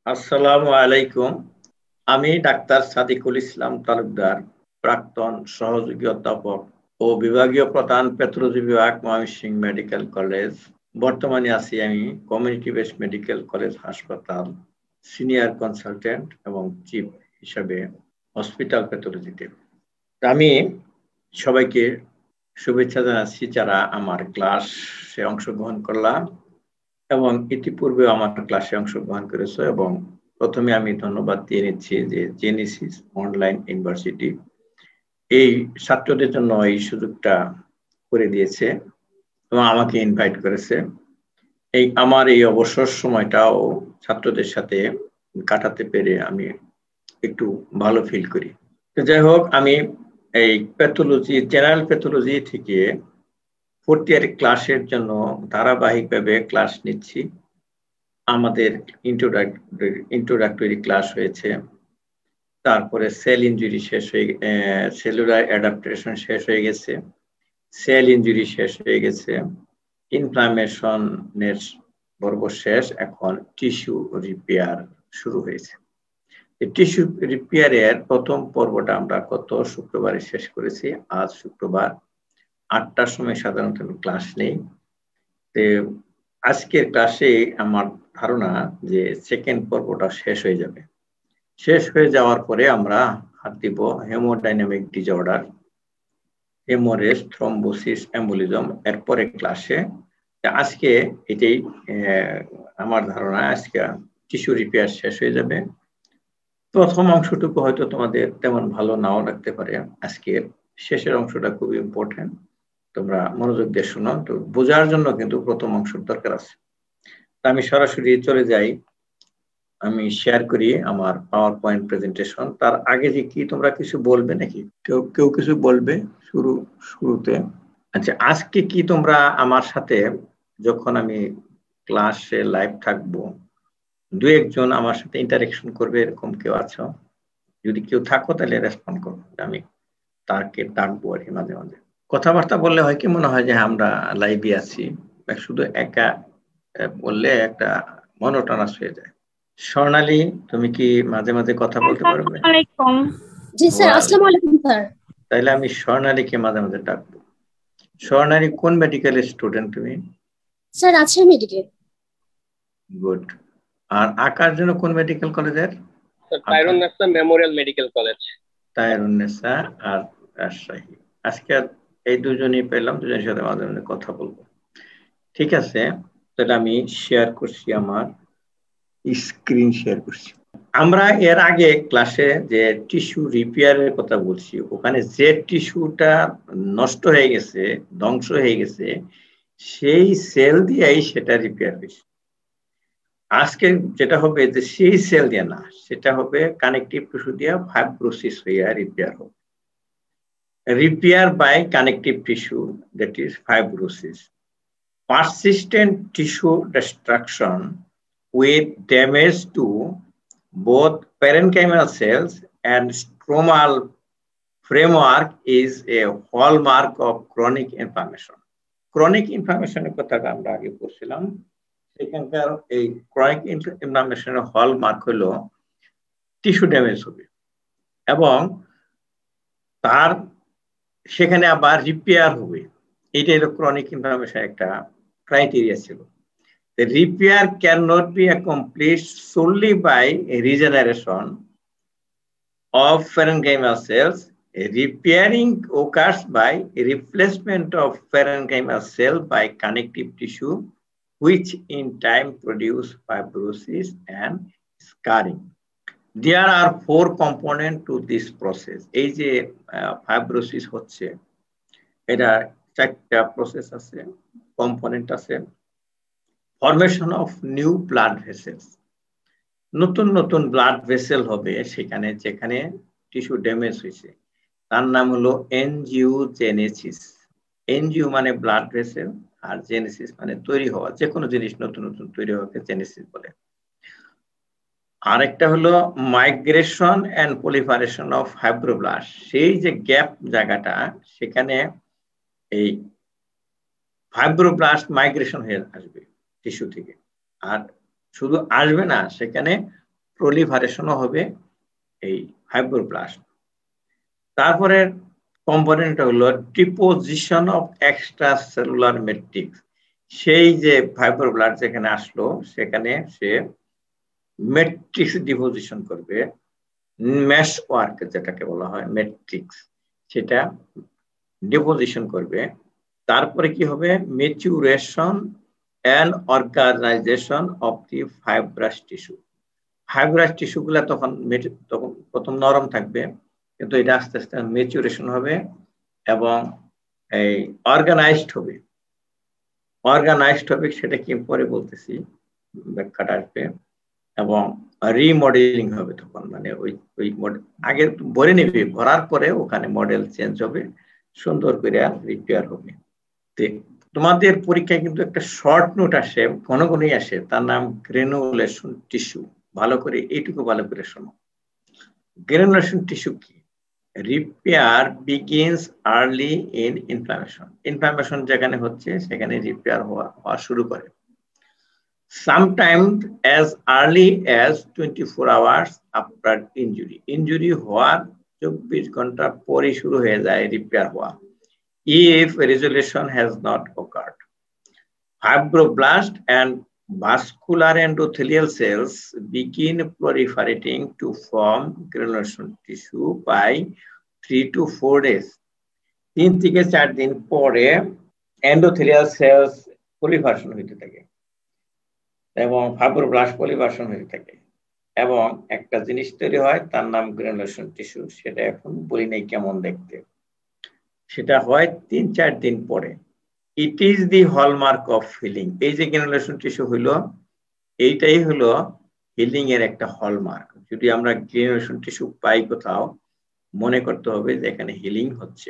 আসসালামু আলাইকুম। আমি ডাক্তার সাদিকুল ইসলাম তালুকদার, প্রাক্তন সহযোগী অধ্যাপক ও বিভাগীয় প্রধান প্যাথোলজি বিভাগ, ময়মনসিংহ মেডিকেল কলেজ। বর্তমানে আছি আমি কমিউনিটি বেসড মেডিকেল কলেজ হাসপাতাল সিনিয়র কনসালটেন্ট এবং চিফ হিসাবে হসপিটাল প্যাথোলজিতে। আমি সবাইকে শুভেচ্ছা জানাচ্ছি যারা আমার ক্লাসে অংশগ্রহণ করলাম এবং ইতিপূর্বে আমার ক্লাসে অংশগ্রহণ করেছে। এবং প্রথমে আমি ধন্যবাদ দিয়ে নিচ্ছি যে জেনেসিস অনলাইন ইউনিভার্সিটি এই ছাত্রদের জন্য এই সুযোগটা করে দিয়েছে এবং আমাকে ইনভাইট করেছে। আমার এই অবসর সময়টাও ছাত্রদের সাথে কাটাতে পেরে আমি একটু ভালো ফিল করি। তো যাই হোক, আমি এই প্যাথোলজি, জেনারেল প্যাথোলজি থেকে 4th ইয়ার ক্লাসের জন্য ধারাবাহিকভাবে ক্লাস নিচ্ছি। আমাদের ইন্ট্রোডাক্টরি ক্লাস হয়েছে, তারপরে সেল ইনজুরি শেষ হয়ে সেলুলার অ্যাডাপ্টেশন শেষ হয়ে গেছে, সেল ইনজুরি শেষ হয়ে গেছে, ইনফ্লামেশনের পর্ব শেষ, এখন টিস্যু রিপেয়ার শুরু হয়েছে। টিস্যু রিপেয়ারের প্রথম পর্বটা আমরা গত শুক্রবারে শেষ করেছি। আজ শুক্রবার 8টার সময় সাধারণত ক্লাস নেই। আজকের ক্লাসে আমার ধারণা যে সেকেন্ড পর্বটা শেষ হয়ে যাবে। শেষ হয়ে যাওয়ার পরে আমরা হাত দিব haemodynamic disorder, haemorrhage, thrombosis, embolism এরপরে ক্লাসে। আজকে এটাই আমার ধারণা, আজকে টিস্যু রিপেয়ার শেষ হয়ে যাবে। প্রথম অংশটুকু হয়তো তোমাদের তেমন ভালো নাও লাগতে পারে, আজকের শেষের অংশটা খুবই ইম্পর্টেন্ট, তোমরা মনোযোগ দিয়ে শোনো। তো বোঝার জন্য কিন্তু প্রথম অংশের দরকার আছে। আমি সরাসরি চলে যাই, আমি শেয়ার করি আমার পাওয়ার পয়েন্ট প্রেজেন্টেশন। তার আগে যে কি তোমরা কিছু বলবে নাকি? কেউ কিছু বলবে শুরুতে? আচ্ছা, আজকে কি তোমরা আমার সাথে যখন আমি ক্লাসে লাইভ থাকবো, 2-1 জন আমার সাথে ইন্টারেকশন করবে, এরকম কেউ আছো? যদি কেউ থাকো তাহলে রেসপন্ড করো, আমি তাকে ডাকবো আর কি। মাঝে মাঝে কথাবার্তা বললে হয় কি, মনে হয় যে আমরা লাইভে আছি। শুধু একা বললে একটা মনোটোনাস হয়ে যায়। স্বর্ণালী, তুমি কি মাঝে মাঝে কথা বলতে পারবে? জি স্যার, আসসালামু আলাইকুম স্যার। তাহলে আমি স্বর্ণালীকে মাঝে মাঝে ডাকবো। স্বর্ণালী কোন মেডিকেলের স্টুডেন্ট তুমি? স্যার আছে মেডিকেল। গুড। আর আকার জন্য কোন মেডিকেল কলেজের? Tairunnessa memorial medical college. Tairunnessa আর রাজশাহী। আজকে এই দুজনই পেলাম, দুজনের সাথে মাঝে মাঝে কথা বলবো। ঠিক আছে, তাহলে আমি শেয়ার করছি, আমার স্ক্রিন শেয়ার করছি। আমরা এর আগে ক্লাসে যে টিস্যু রিপেয়ারের কথা বলছি, ওখানে যে টিস্যুটা নষ্ট হয়ে গেছে, ধ্বংস হয়ে গেছে, সেই সেল দিয়েই সেটা রিপেয়ার হয়েছে। আজকে যেটা হবে যে সেই সেল দিয়ে না, সেটা হবে কানেকটিভ টিস্যু দিয়ে ফাইব্রোসিস হয়ে রিপেয়ার হবে। Repair by connective tissue, that is fibrosis. Persistent tissue destruction with damage to both parenchymal cells and stromal framework is a hallmark of chronic inflammation. Chronic inflammation এর কথা আমরা আগে বলছিলাম, সেখানকার এই chronic inflammation এর হলমার্ক হলো টিস্যু ড্যামেজ হবে এবং তার সেখানে আবার রিপেয়ার হবে। এটাই হলো ক্রনিক ইনফ্লামেশন একটা ক্রাইটেরিয়া ছিল। The repair cannot be accomplished solely by regeneration of parenchymal cells. Repairing occurs by replacement of parenchymal cell by connective tissue, which in time produce fibrosis and scarring. There are 4 components to this process. এই যে fibrosis হচ্ছে, এটা 4টা process আছে, component আছে। Formation of new blood vessels, নতুন নতুন blood vessel হবে সেখানে যেখানে টিস্যু ড্যামেজ হয়েছে, তার নাম হলো এনজিওজেনেসিস। এনজিও মানে ব্লাড ভেসেল, আর জেনেসিস মানে তৈরি হওয়া, যে কোনো জিনিস নতুন নতুন তৈরি হওয়াকে জেনেসিস বলে। আরেকটা হলো migration and proliferation of fibroblast, সেই যে গ্যাপ জায়গাটা, সেখানে এই ফাইব্রোব্লাস্ট মাইগ্রেশন হয়ে আসবে টিস্যু থেকে। আর শুধু আসবে না, সেখানে প্রলিফারেশনও হবে এই ফাইব্রোব্লাস্ট। তারপরে কম্পোনেন্ট হলো deposition of extracellular matrix. সেই যে ফাইব্রোব্লাস্ট যেখানে আসলো সেখানে সে ম্যাট্রিক্স ডিপোজিশন করবে, মেশ ওয়ার্ক যেটাকে বলা হয় ম্যাট্রিক্স, সেটা ডিপোজিশন করবে। তারপরে কি হবে, maturation and organisation of the fibrous tissue. Fibrous tissue গুলা তখন প্রথম নরম থাকবে, কিন্তু এটা আস্তে আস্তে ম্যাচুরেশন হবে এবং এই অর্গানাইজড হবে। অর্গানাইজড হবে সেটা কি পরে বলতেছি, ব্যাখ্যাটা আসবে। এবং রিমডেলিং হবে তখন, মানে ওই আগে ভরে নেবে, ভরার পরে ওখানে মডেল চেঞ্জ হবে, সুন্দর করে রিপেয়ার হবে। তোমাদের পরীক্ষায় কিন্তু একটা শর্ট নোট আসে, ঘন ঘনই আসে, তার নাম গ্রেনুলেশন টিস্যু। ভালো করে এইটুকু ভালো করে শোনো। গ্রেনুলেশন টিস্যু কি? Repair begins early in inflammation. Inflammation যেখানে হচ্ছে সেখানে রিপেয়ার হওয়া শুরু করে। Sometimes as early as 24 hours after injury. Injury হওয়ার 24 ঘন্টা পরে শুরু হয়ে যায় রিপেয়ার হওয়া, if resolution has not occurred. Fibroblast and vascular endothelial cells begin proliferating to form granulation tissue by 3 to 4 days. 3 থেকে 4 দিন পরে এন্ডোথেলিয়াল সেলস পলিফারেশন হইতে থাকে এবং ফাইব্রোব্লাস্ট পলিফারেশন হয়ে থাকে এবং একটা জিনিস তৈরি হয়, তার নাম গ্রানুলেশন টিস্যু। সেটা এখন বলি নাই কেমন দেখতে, সেটা হয় 3-4 দিন পরে। It is the hallmark of healing. এই যে গ্রানুলেশন টিস্যু হইলো, এইটাই হলো হিলিং এর একটা হলমার্ক। যদি আমরা গ্রানুলেশন টিস্যু পাই কোথাও, মনে করতে হবে যে এখানে হিলিং হচ্ছে।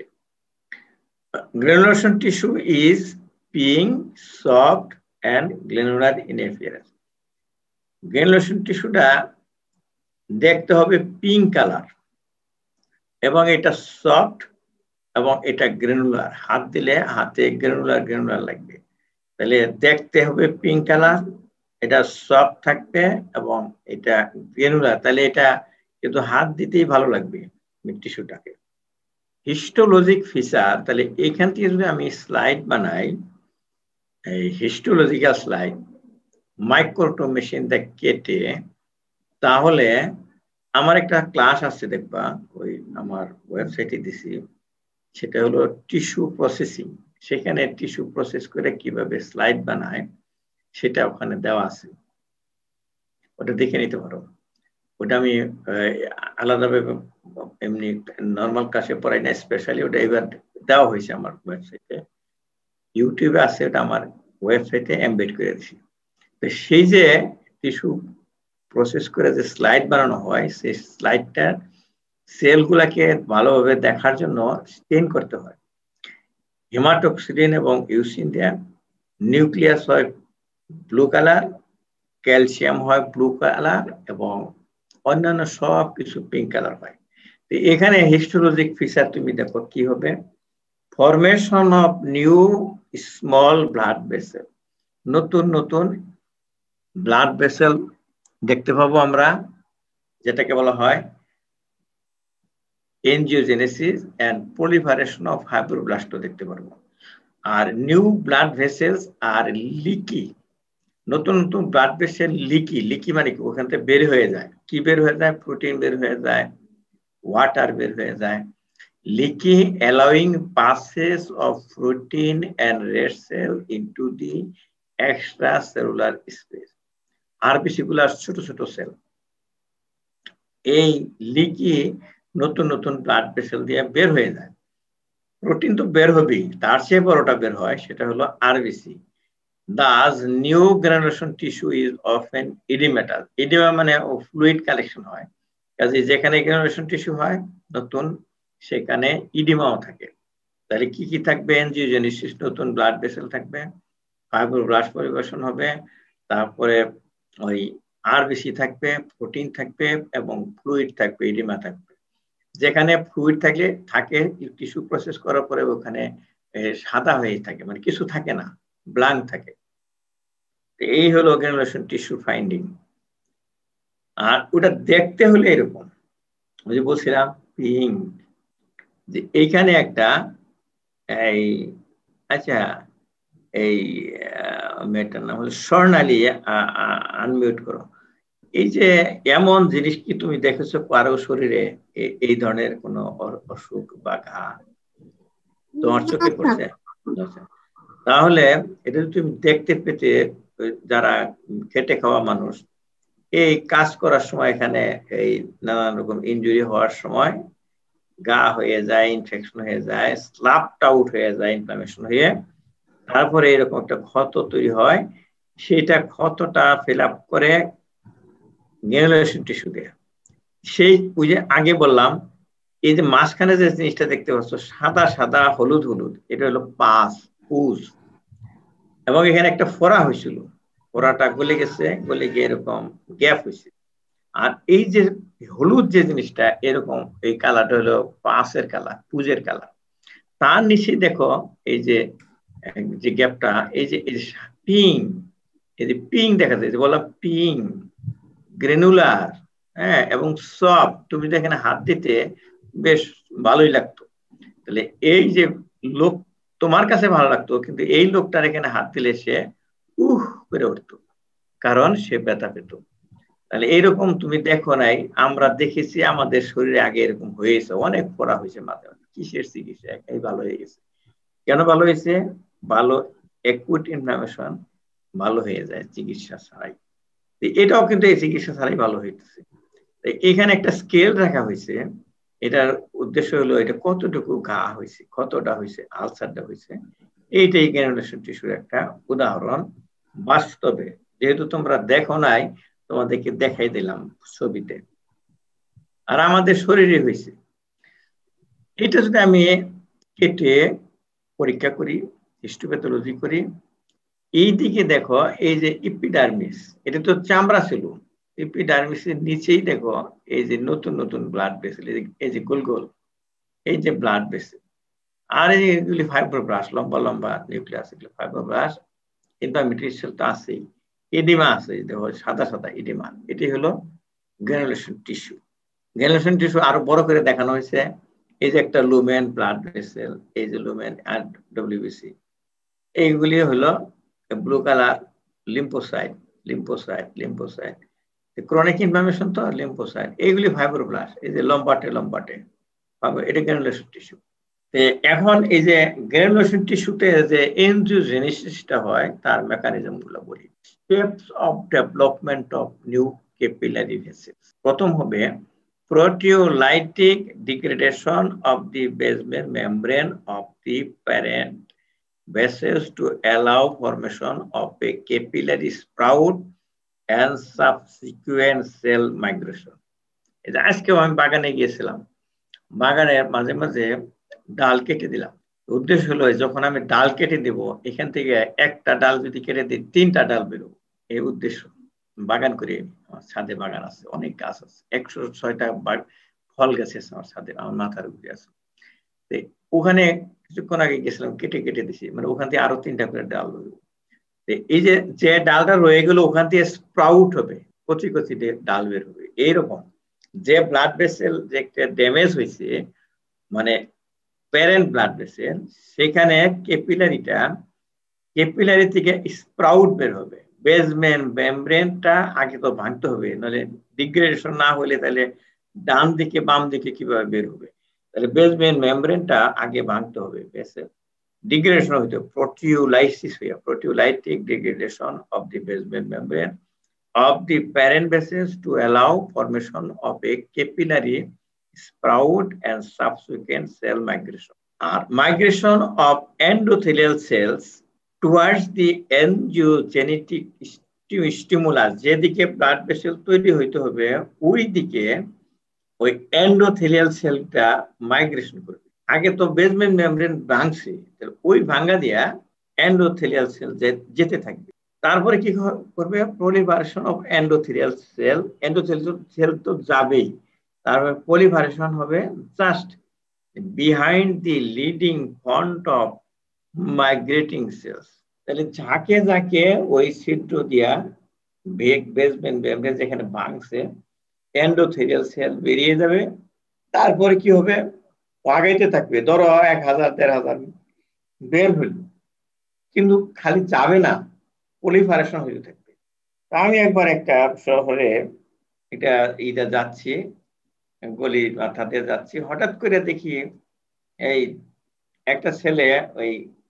Granulation tissue is pink soft and granular in appearance. Granulation টিস্যুটা দেখতে হবে পিঙ্ক কালার এবং এটা সফট এবং এটা গ্রানুলার। হাত দিলে হাতে গ্রানুলার লাগবে, তাহলে দেখতে হবে পিঙ্ক কালার, এটা সফট থাকবে এবং এটা গ্রানুলার, তাহলে এটা কিন্তু হাত দিতেই ভালো লাগবে টিস্যুটাকে। হিস্টোলজিক ফিচার, তাহলে এখান থেকে যদি আমি স্লাইড বানাই, এই হিস্টোলজিক্যাল স্লাইড মাইক্রোটো মেশিন দিয়ে কেটে, তাহলে আমার একটা ক্লাস আছে দেখবা, ওই আমার ওয়েবসাইটে দিছি, সেটা হলো টিস্যু প্রসেসিং। সেখানে টিস্যু প্রসেস করে কিভাবে স্লাইড বানায় সেটা ওখানে দেওয়া আছে, ওটা দেখে নিতে পারো। ওটা আমি আলাদাভাবে এমনি নর্মাল ক্লাসে পড়াই না, স্পেশালি ওটা এবার দেওয়া হয়েছে আমার ওয়েবসাইটে, ইউটিউবে আছে, ওটা আমার ওয়েবসাইটে এমবেড করে দিছি। তো সেই যে টিস্যু প্রসেস করে যে স্লাইড বানানো হয়, সেই স্লাইডটার সেলগুলাকে ভালোভাবে দেখার জন্য স্টেন করতে হয় হেমাটোক্সিলিন এবং ইউসিন দিয়ে। নিউক্লিয়াস হয় ব্লু কালার, ক্যালসিয়াম হয় ব্লু কালার এবং অন্যান্য সব কিছু পিঙ্ক কালার হয়। তো এখানে হিস্টোলজিক ফিচার তুমি দেখো কি হবে, formation of new small blood vessel. নতুন নতুন ব্লাড ভেসেল দেখতে পাবো আমরা, যেটাকে বলা হয় angiogenesis and proliferation of fibroblast দেখতে পারবো। আর নিউ ব্লাড ভেসেলস আর লিকি, নতুন নতুন ব্লাড ভেসেল লিকি মানে কি, ওখান থেকে বের হয়ে যায়। কি বের হয়ে যায়? প্রোটিন বের হয়ে যায়, ওয়াটার বের হয়ে যায়। Leaky allowing passes of protein and red cell into the extracellular space. RBC গুলা ছোট ছোট সেল, এই লিকি নতুন নতুন ব্লাড ভেসেল দিয়ে বের হয়ে যায়। প্রোটিন তো বের হবেই, তার চেয়ে বড়টা বের হয়, সেটা হলো RBC. Thus, new granulation tissue is often edematous. Edema মানে ফ্লুইড কালেকশন হয়, কাজে যেখানে গ্রানুলেশন টিস্যু হয় নতুন, সেখানে ইডিমাও থাকে। তাহলে কি কি থাকবে? এনজিওজেনেসিস, নতুন ব্লাড ভেসেল থাকবে, ফাইব্রোব্লাস্ট পরিবেশন হবে, তারপরে ওই আরবিসি থাকবে, প্রোটিন থাকবে এবং ফ্লুইড থাকবে, ইডিমা থাকবে। যেখানে ফ্লুইড থাকে টিস্যু প্রসেস করার পরে ওখানে সাদা হয়ে থাকে, মানে কিছু থাকে না, ব্ল্যাঙ্ক থাকে। এই হলো গ্রানুলেশন টিস্যু ফাইন্ডিং। আর ওটা দেখতে হলে এরকম, ওই যে বলছিলাম পিঙ্ক, যে এইখানে একটা এই আচ্ছা এই মেয়েটার নাম হলো স্বর্ণালী, আনমিউট করো। এই যে এমন জিনিস কি তুমি দেখেছো কারো শরীরে এই ধরনের কোনো অসুখ বা ঘা তোমার চোখে পড়ছে? তাহলে এটা তুমি দেখতে পেতে, যারা খেটে খাওয়া মানুষ এই কাজ করার সময় এখানে এই নানান রকম ইনজুরি হওয়ার সময় গা হয়ে যায়, ইনফেকশন হয়ে যায়, স্লাপড আউট হয়ে যায়, ইনফ্লামেশন হয়ে তারপরে এরকম একটা ক্ষত তৈরি হয়। সেটা ক্ষতটা ফিল আপ করে গ্রানুলেশন টিস্যু দিয়ে। সেই ওই যে আগে বললাম এই যে মাঝখানে যে জিনিসটা দেখতে পাচ্ছ সাদা সাদা হলুদ হলুদ, এটা হলো পাস পুজ, এবং এখানে একটা ফোড়া হয়েছিল, ফোড়াটা গলে গেছে, গলে গিয়ে এরকম গ্যাপ হয়েছে। আর এই যে হলুদ যে জিনিসটা এরকম, এই কালারটা হলো পাসের কালার, পুজের কালার। তার নিচে দেখো এই যে যে গ্যাপটা, এই যে পিং, এই যে পিং দেখা যায়, যে বললাম পিং গ্রেনুলার, হ্যাঁ, এবং সফট, তুমি তো এখানে হাত দিতে বেশ ভালোই লাগতো। তাহলে এই যে লোক তোমার কাছে ভালো লাগতো, কিন্তু এই লোকটার এখানে হাত দিলে সে করে উঠতো, কারণ সে ব্যথা পেত। তাহলে এইরকম তুমি দেখো নাই, আমরা দেখেছি আমাদের শরীরে আগে এরকম হয়েছে, অনেক পড়া হয়েছে মাঝে মাঝে, কিসের চিকিৎসা একাই ভালো হয়ে গেছে। কেন ভালো হয়েছে? ভালো অ্যাকুট ইনফ্লামেশন ভালো হয়ে যায় চিকিৎসা ছাড়াই। এটাও কিন্তু এই চিকিৎসা ছাড়াই ভালো হইতেছে। এখানে একটা স্কেল রাখা হয়েছে, এটার উদ্দেশ্য হলো এটা কতটুকু ঘা হয়েছে, কতটা হয়েছে, আলসারটা হয়েছে, এইটাই গ্রানুলেশন টিস্যুর একটা উদাহরণ। বাস্তবে যেহেতু তোমরা দেখো নাই, তোমাদেরকে দেখাই দিলাম ছবিতে। আর আমাদের শরীরে হয়েছে, এটা যদি আমি কেটে পরীক্ষা করি, হিস্টোপ্যাথোলজি করি, এই দিকে দেখো এই যে ইপিডার্মিস, এটা তো চামড়া ছিল, ইপিডার্মিসের নিচেই দেখো এই যে নতুন নতুন ব্লাড ভেসেল, এই যে গোল গোল, এই যে ব্লাড ভেসেল, আর এইগুলি ফাইব্রোব্লাস্ট, লম্বা লম্বা নিউক্লিয়াস, এগুলো ফাইব্রোব্লাস্ট, ইনফ্লামেটরি সেল তো আছেই, এডিমা আছে, দেখো সাদা সাদা এডিমা, এটি হলো গ্রানুলেশন টিস্যু। গ্রানুলেশন টিস্যু আরো বড় করে দেখানো হয়েছে, এই যে একটা লুমেন ব্লাড ভেসেল, এই যে লুমেন আর ডব্লিউবিসি, এইগুলি হলো blue colour lymphocyte, lymphocyte, lymphocyte, chronic inflammation তো লিম্ফোসাইট, এইগুলি ফাইব্রোব্লাস্ট, এই যে লম্বাটে লম্বাটে, এটা গ্রানুলেশন টিস্যু। এখন এই যে গ্রানুলেশন টিস্যুতে যে এনজিওজেনেসিসটা হয় তার মেকানিজম গুলো বলি। Steps of development of new capillary vessels. প্রথম হবে proteolytic degradation of the basement membrane of the parent vessels to allow formation of a capillary sprout and subsequent cell migration. আজকেও আমি বাগানে গিয়েছিলাম, বাগানে মাঝে মাঝে ডাল কেটে দিলাম। উদ্দেশ্য হলো যখন আমি ডাল কেটে দেব, এখান থেকে একটা ডাল যদি কেটে দিই 3টা ডাল বেরোবো, এই উদ্দেশ্য। বাগান করে, আমার ছাদে বাগান আছে, অনেক গাছ আছে, 106টা ফল গাছ আছে আমার ছাদে, আমার মাথার উপরে আছে। ওখানে কিছুক্ষণ আগে গেছিলাম, কেটে কেটে দিছি, মানে ওখান থেকে আরো 3টা করে ডাল বেরোবো। এই যে ডালটা রয়ে গেল ওখান থেকে স্প্রাউট হবে, কচি কচি ডাল বের হবে। এইরকম যে ব্লাড ভেসেল যে একটা ড্যামেজ হয়েছে, মানে প্যারেন্ট ব্লাড ভেসেল, সেখানে ক্যাপিলারি থেকে স্প্রাউট বের হবে। বেসমেন্ট মেমব্রেনটা আগে তো ভাঙতে হবে, নাহলে ডিগ্রেডেশন না হলে তাহলে ডান দিকে বাম দিকে কিভাবে বের হবে? তাহলে বেসমেন্ট মেমব্রেনটা আগে ভাঙতে হবে, ভেসেল ডিগ্রেডেশন হইতে, প্রোটিওলাইসিস হইয়া, proteolytic degradation of the basement membrane of the parent vessels to allow formation of a capillary sprout and subsequent cell migration. Migration of endothelial cells towards the angiogenetic stimulus, যেদিকে blood vessel তৈরি হইতে হবে ওই দিকে ওই endothelial সেলটা migration করবে। আগে তো বেসমেন্ট মেমব্রেন ভাঙছে, ওই ভাঙা দিয়া এন্ডোথেলিয়াল সেল যেতে থাকবে। তারপরে কি করবে? Proliferation of endothelial cell, endothelial cell তো যাবেই, তারপরে প্রলিফারেশন হবে just behind the leading front of migrating cells. তাহলে ঝাঁকে ঝাঁকে ওই ছিদ্র দিয়া বেসমেন্ট মেমব্রেন যেখানে ভাঙছে এন্ডোথেলিয়াল সেল বেরিয়ে যাবে, তারপরে কি হবে, আগাইতে থাকবে, ধরো 1000 1500 বের হইল, কিন্তু খালি যাবে না, পলিফারেশন হইতে থাকবে। আমি একবার একটা শহরে এটা যাচ্ছি, গলি মাথাতে যাচ্ছি, হঠাৎ করে দেখি এই একটা ছেলে ওই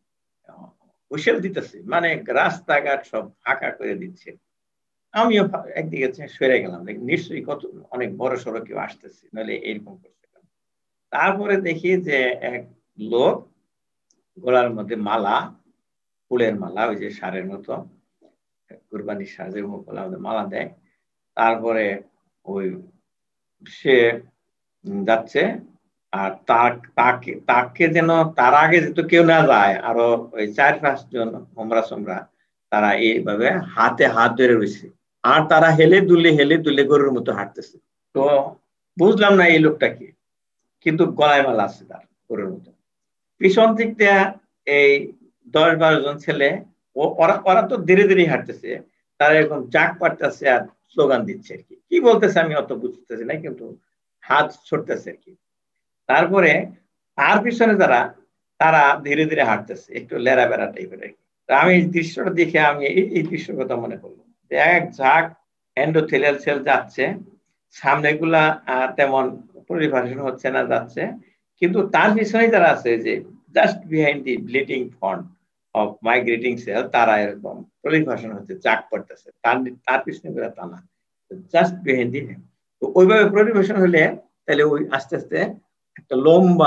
হুইসেল দিতেছে, মানে রাস্তাঘাট সব ফাঁকা করে দিচ্ছে। আমিও একদিকে সরে গেলাম, নিশ্চয়ই কত অনেক বড় সড়ো কেউ আসতেছে, নাহলে এরকম করছে। তারপরে দেখি যে এক লোক গলার মধ্যে মালা, ফুলের মালা, ওই যে সারের মতো কুরবানির সাজে মালা দেয়, তারপরে ওই সে যাচ্ছে, আর তাকে যেন তার আগে যেহেতু কেউ না যায়, আরো ওই 4-5 জন হোমরা সোমরা তারা এইভাবে হাতে হাত ধরে রয়েছে, আর তারা হেলে দুলে গরুর মতো হাঁটতেছে। তো বুঝলাম না এই লোকটা কি, কিন্তু গলায় মালা আছে তার গরুর মতো। পিছন দিক দিয়ে এই 10-12 জন ছেলে, ওরা তো ধীরে ধীরে হাঁটতেছে, তারা এরকম জাক পাড়তেছে আর স্লোগান দিচ্ছে আর কি, কি বলতেছে আমি অত বুঝতেছি না, কিন্তু হাত ছড়তেছে আর কি। তারপরে তার পিছনে তারা ধীরে ধীরে হাঁটতেছে, একটু লেরা বেড়া টাইপের। আমি এই দৃশ্যটা দেখে আমি এই দৃশ্যের কথা মনে করলো, এক ঝাঁক এন্ডোথেলিয়াল সেল যাচ্ছে, সামনে গুলা তেমন পরিভাষণ হচ্ছে না, যাচ্ছে, কিন্তু তার পিছনে যারা আছে, যে just behind the bleeding front of migrating cell, তারা এরকম পরিভাষণ হচ্ছে, চাক পড়তেছে, তার পিছনে গুলা টানা, জাস্ট বিহাইন্ড দি। তো ওইভাবে পরিবেশন হলে তাহলে ওই আস্তে আস্তে একটা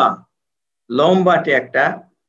লম্বাটে একটা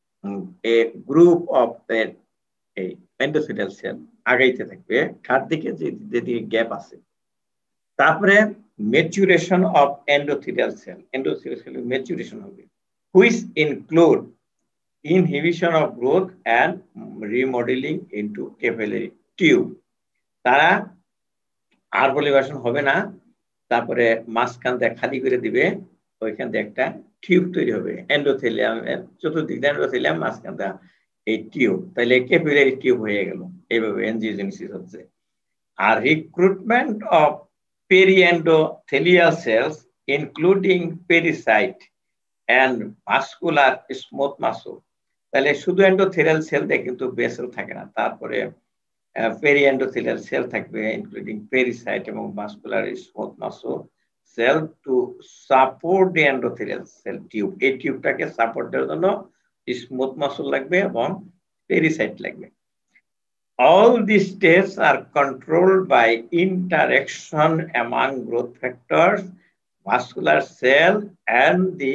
গ্রুপ অফ এই এন্ডোথেলিয়াল সেল আগাইতে থাকবে, তার দিকে যেদিকে গ্যাপ আছে। তারপরে maturation of endothelial cell maturation হবে, which include inhibition of growth and remodelling into capillary tube. তারা আর পলিভাষণ হবে না, তারপরে মাঝখান দিয়ে খালি করে দিবে, ওইখান দিয়ে একটা টিউব তৈরি হবে, এন্ডোথেলিয়াম চতুর্দিক এন্ডোথেলিয়াম, মাঝখান দিয়ে এই টিউব, তাহলে ক্যাপিলারি টিউব হয়ে গেল। এইভাবে এনজিওজেনেসিস হচ্ছে। আর recruitment of periendothelial cells including pericyte and vascular smooth muscle. তাহলে শুধু এন্ডোথেলিয়াল সেল দিয়ে কিন্তু বেসেল থাকে না, তারপরে পেরিএন্ডোথেলিয়াল সেল থাকবে, ইনক্লুডিং পেরিসাইট এবং vascular smooth muscle cell to support the endothelial cell tube. এই টিউবটাকে সাপোর্ট দেওয়ার জন্য স্মুথ মাসল লাগবে এবং পেরিসাইট লাগবে। All these states are controlled by interaction among growth factors, vascular cell, and the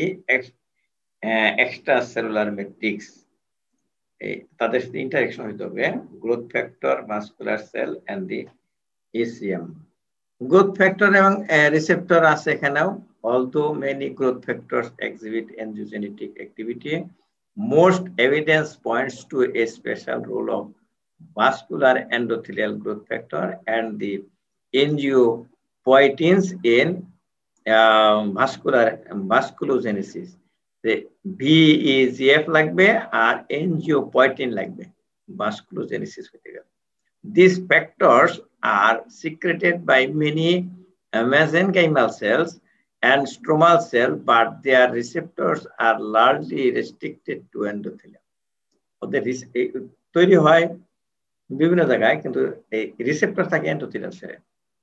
extracellular matrix. তাদের সাথে ইন্টারেকশন হইতে হবে, growth factor, vascular cell and the ECM। Growth factor এবং রিসেপ্টর আছে এখানেও। Although many growth factors exhibit angiogenetic activity, most evidence points to a special role of vascular endothelial growth factor and the angiopoietins in vasculogenesis. VEGF লাগবে আর angiopoietin লাগবে vasculogenesis হতে গেলে। These factors are secreted by many mesenchymal cells and stromal cells, but their receptors are largely restricted to endothelium. ওদের তৈরি হয় বিভিন্ন জায়গায়, কিন্তু এই রিসেপ্টর থাকে এন্ডোথেলিয়াল সেলে।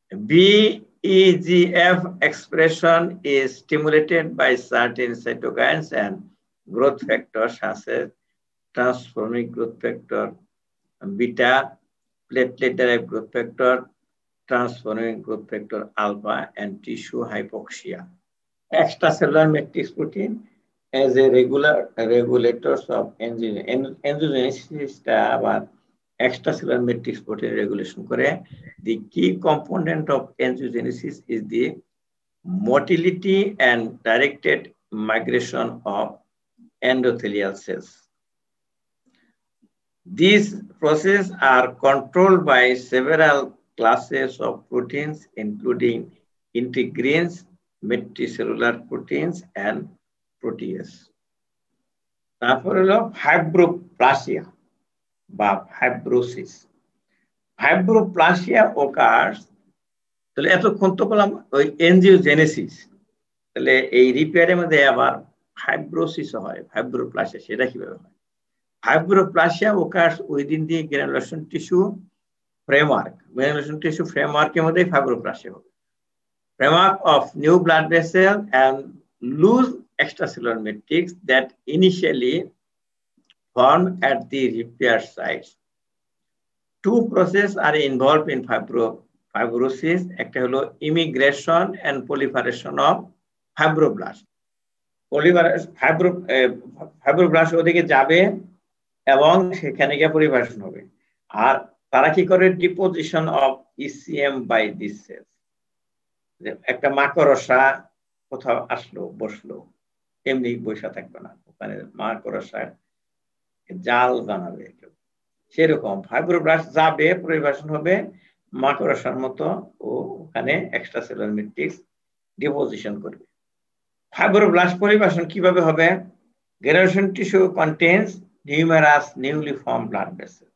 VEGF expression is stimulated by certain cytokines and growth factors such as transforming growth factor beta, platelet-derived growth factor, transforming growth factor alpha, and tissue hypoxia. Extracellular matrix protein as a regulators of angiogenesis আবার extracellular matrix protein regulation করে। The key component of angiogenesis is the motility and directed migration of endothelial cells. These processes are controlled by several classes of proteins, including integrins, multicellular proteins, and protease. তারপর হলো ফাইব্রোপ্লাসিয়া বা fibrosis. Fibroplasia occurs তাহলে এতক্ষণ তো বললাম ওই এনজিওজেনেসিস, তাহলে এই রিপেয়ারের মধ্যে আবার ফাইব্রোসিস হয়, ফাইব্রোপ্লাসিয়া, সেটা কিভাবে হয়? ফাইব্রোপ্লাসিয়া occurs within the granulation tissue framework. Granulation tissue framework এর মধ্যে ফাইব্রোপ্লাসিয়া হবে। Framework of new blood vessel and loose extracellular matrix that initially form at the repair sites. Two processes are involved in fibrosis. একটা হলো immigration and proliferation of fibroblast. Fibroblast ওদিকে যাবে এবং সেখানে গিয়ে পরিবেশন হবে। আর তারা কি করে? Deposition of ECM by this cells. একটা মাকড়সা কোথাও আসলো, বসলো, এমনি বসে থাকবে না, ওখানে মাকড়সা জাল বানাবে, সেরকম ফাইব্রোব্লাস্ট যাবে, পরিবেশন হবে মাকড়সার মতো, ও ওখানে এক্সট্রাসেলুলার ম্যাট্রিক্স ডিপোজিশন করবে। Fibroblast পরিবেশন কিভাবে হবে? Granulation tissue contains numerous newly formed blood vessels.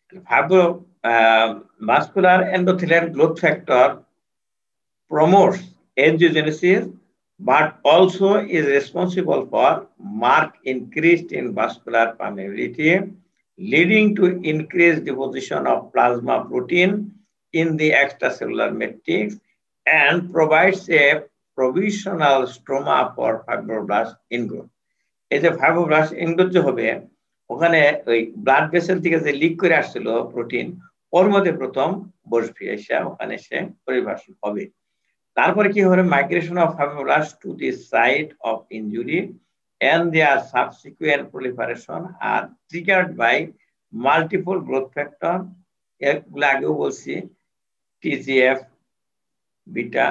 Vascular endothelial growth factor promotes angiogenesis, but also is responsible for marked increase in vascular permeability, leading to increased deposition of plasma protein in the extracellular matrix, and provides a provisional stroma for fibroblast ingrowth. এই যে fibroblast ইনগ্রোথ যে হবে, ওখানে ওই blood vessel থেকে যে leak করে আসছিল প্রোটিন, ওর মধ্যে প্রথম বসবে, এসে ওখানে সে পরিবেশন হবে। তারপরে কি হবে? Migration of fibroblast to the site of injury and their subsequent proliferation are triggered by multiple growth factor. এগুলো আগেও বলছি, TGF, beta,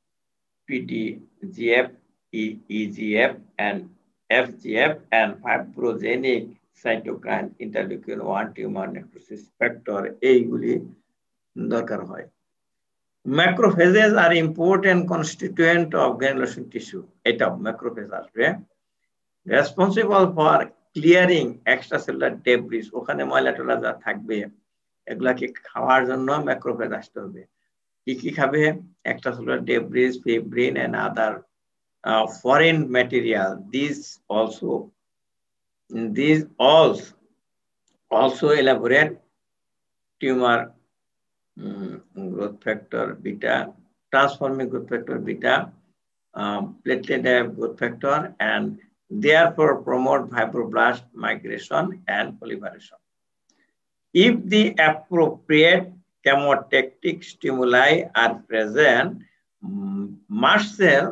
PDGF, EGF, and FGF, and fibrogenic cytokine interleukin 1 tumor necrosis factor, এইগুলি দরকার হয়। Macrophages are important constituent of granulation tissue. এটা macrophage আসবে, responsible for clearing extracellular debris, ওখানে ময়লা টলা যা থাকবে এগুলাকে খাওয়ার জন্য ম্যাক্রোফেজ আসতে হবে। কি কি খাবে? extracellular debris, fibrin, and other foreign material. These also elaborate tumor growth factor beta, transforming growth factor beta, platelet growth factor, and therefore promote fibroblast migration and proliferation. If the appropriate chemotactic stimuli are present, mast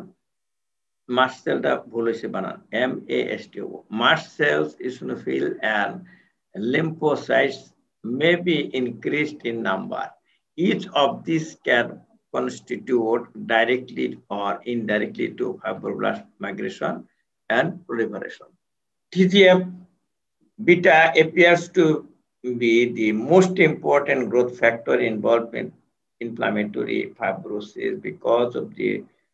cell ভুল হয়েছে বানান, MASTO, mast cells, eosinophil, and lymphocytes may be increased in number. Each of these can constitute directly or indirectly to fibroblast migration and proliferation. TGF beta appears to be the most important growth factor involved in inflammatory fibrosis because of the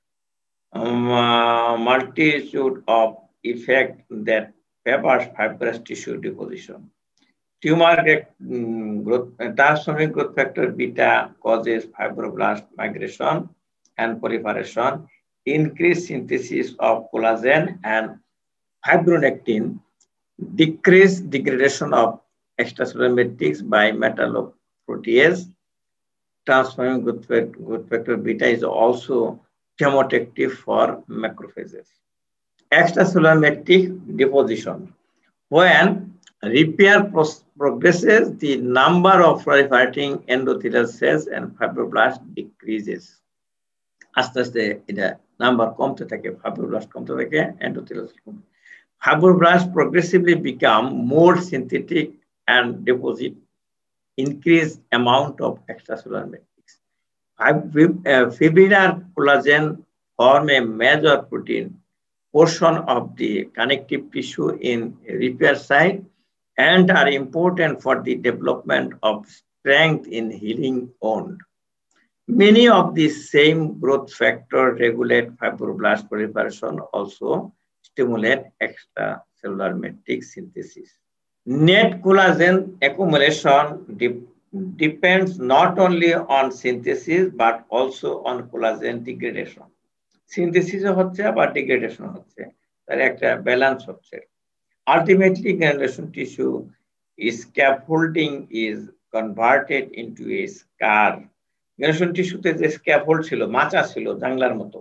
multitude of effects that favors fibrous tissue deposition. Tumor growth, transforming growth factor beta causes fibroblast migration and proliferation, increased synthesis of collagen and fibronectin, decreased degradation of extracellular matrix by metalloprotease. Transforming growth factor beta is also chemotactic for macrophages. Extracellular matrix deposition. When repair progresses, the number of proliferating endothelial cells and fibroblasts decreases. আস্তে আস্তে এটা number কমতে থাকে, fibroblast কমতে থাকে, endothelial cell কমতে। Fibroblasts progressively become more synthetic and deposit increased amount of extracellular matrix. Fibrillar collagen form a major protein portion of the connective tissue in repair site and are important for the development of strength in healing wound. Many of these same growth factors regulate fibroblast proliferation, also stimulate extracellular matrix synthesis. Net collagen accumulation depends not only on synthesis but also on collagen degradation. Synthesis হচ্ছে আবার degradation হচ্ছে, তার একটা balance হচ্ছে। Ultimately, granulation tissue scaffolding is converted into a scar. Granulation টিস্যুতে যে scaffold ছিল, মাচা ছিল জাংলার মতো,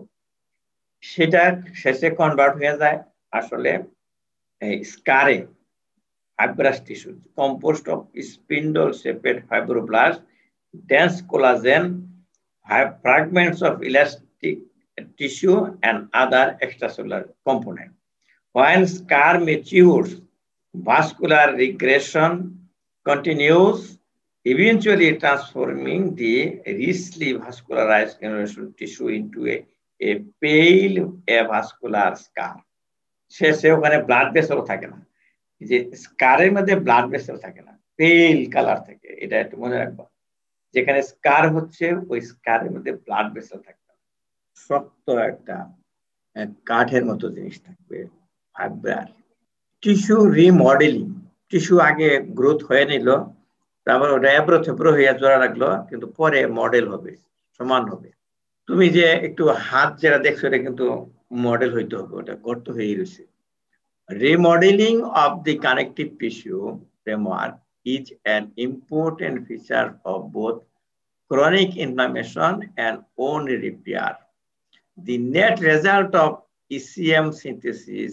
সেটা শেষে কনভার্ট হয়ে যায় আসলে স্কারে, fibrous tissue composed of spindle-shaped fibroblasts, dense collagen, fragments of elastic tissue, and other extracellular components. When scar matures, vascular regression continues, eventually transforming the richly vascularized granulation tissue into a pale avascular scar. শেষে ওখানে blood vessel থাকে না, যে স্কারের মধ্যে blood vessel থাকে না, পেল colour থাকে। এটা একটু মনে রাখবা, যেখানে স্কার হচ্ছে ওই স্কারের মধ্যে ব্লাড ভেসেল থাকবে, শক্ত একটা কাঠের মতো জিনিস থাকবে, ফাইব্রার। টিস্যু রিমডেলিং, টিস্যু আগে গ্রোথ হয়ে নিল, তারপর ওটা এবড়ো থেবড়ো হইয়া জোড়া রাখলো, কিন্তু পরে মডেল হবে, সমান হবে। তুমি যে একটু হাত যেটা দেখছো এটা কিন্তু মডেল হইতে হবে, ওটা গর্ত হয়ে রয়েছে। Remodeling of the connective tissue framework is an important feature of both chronic inflammation and wound repair. The net result of ECM synthesis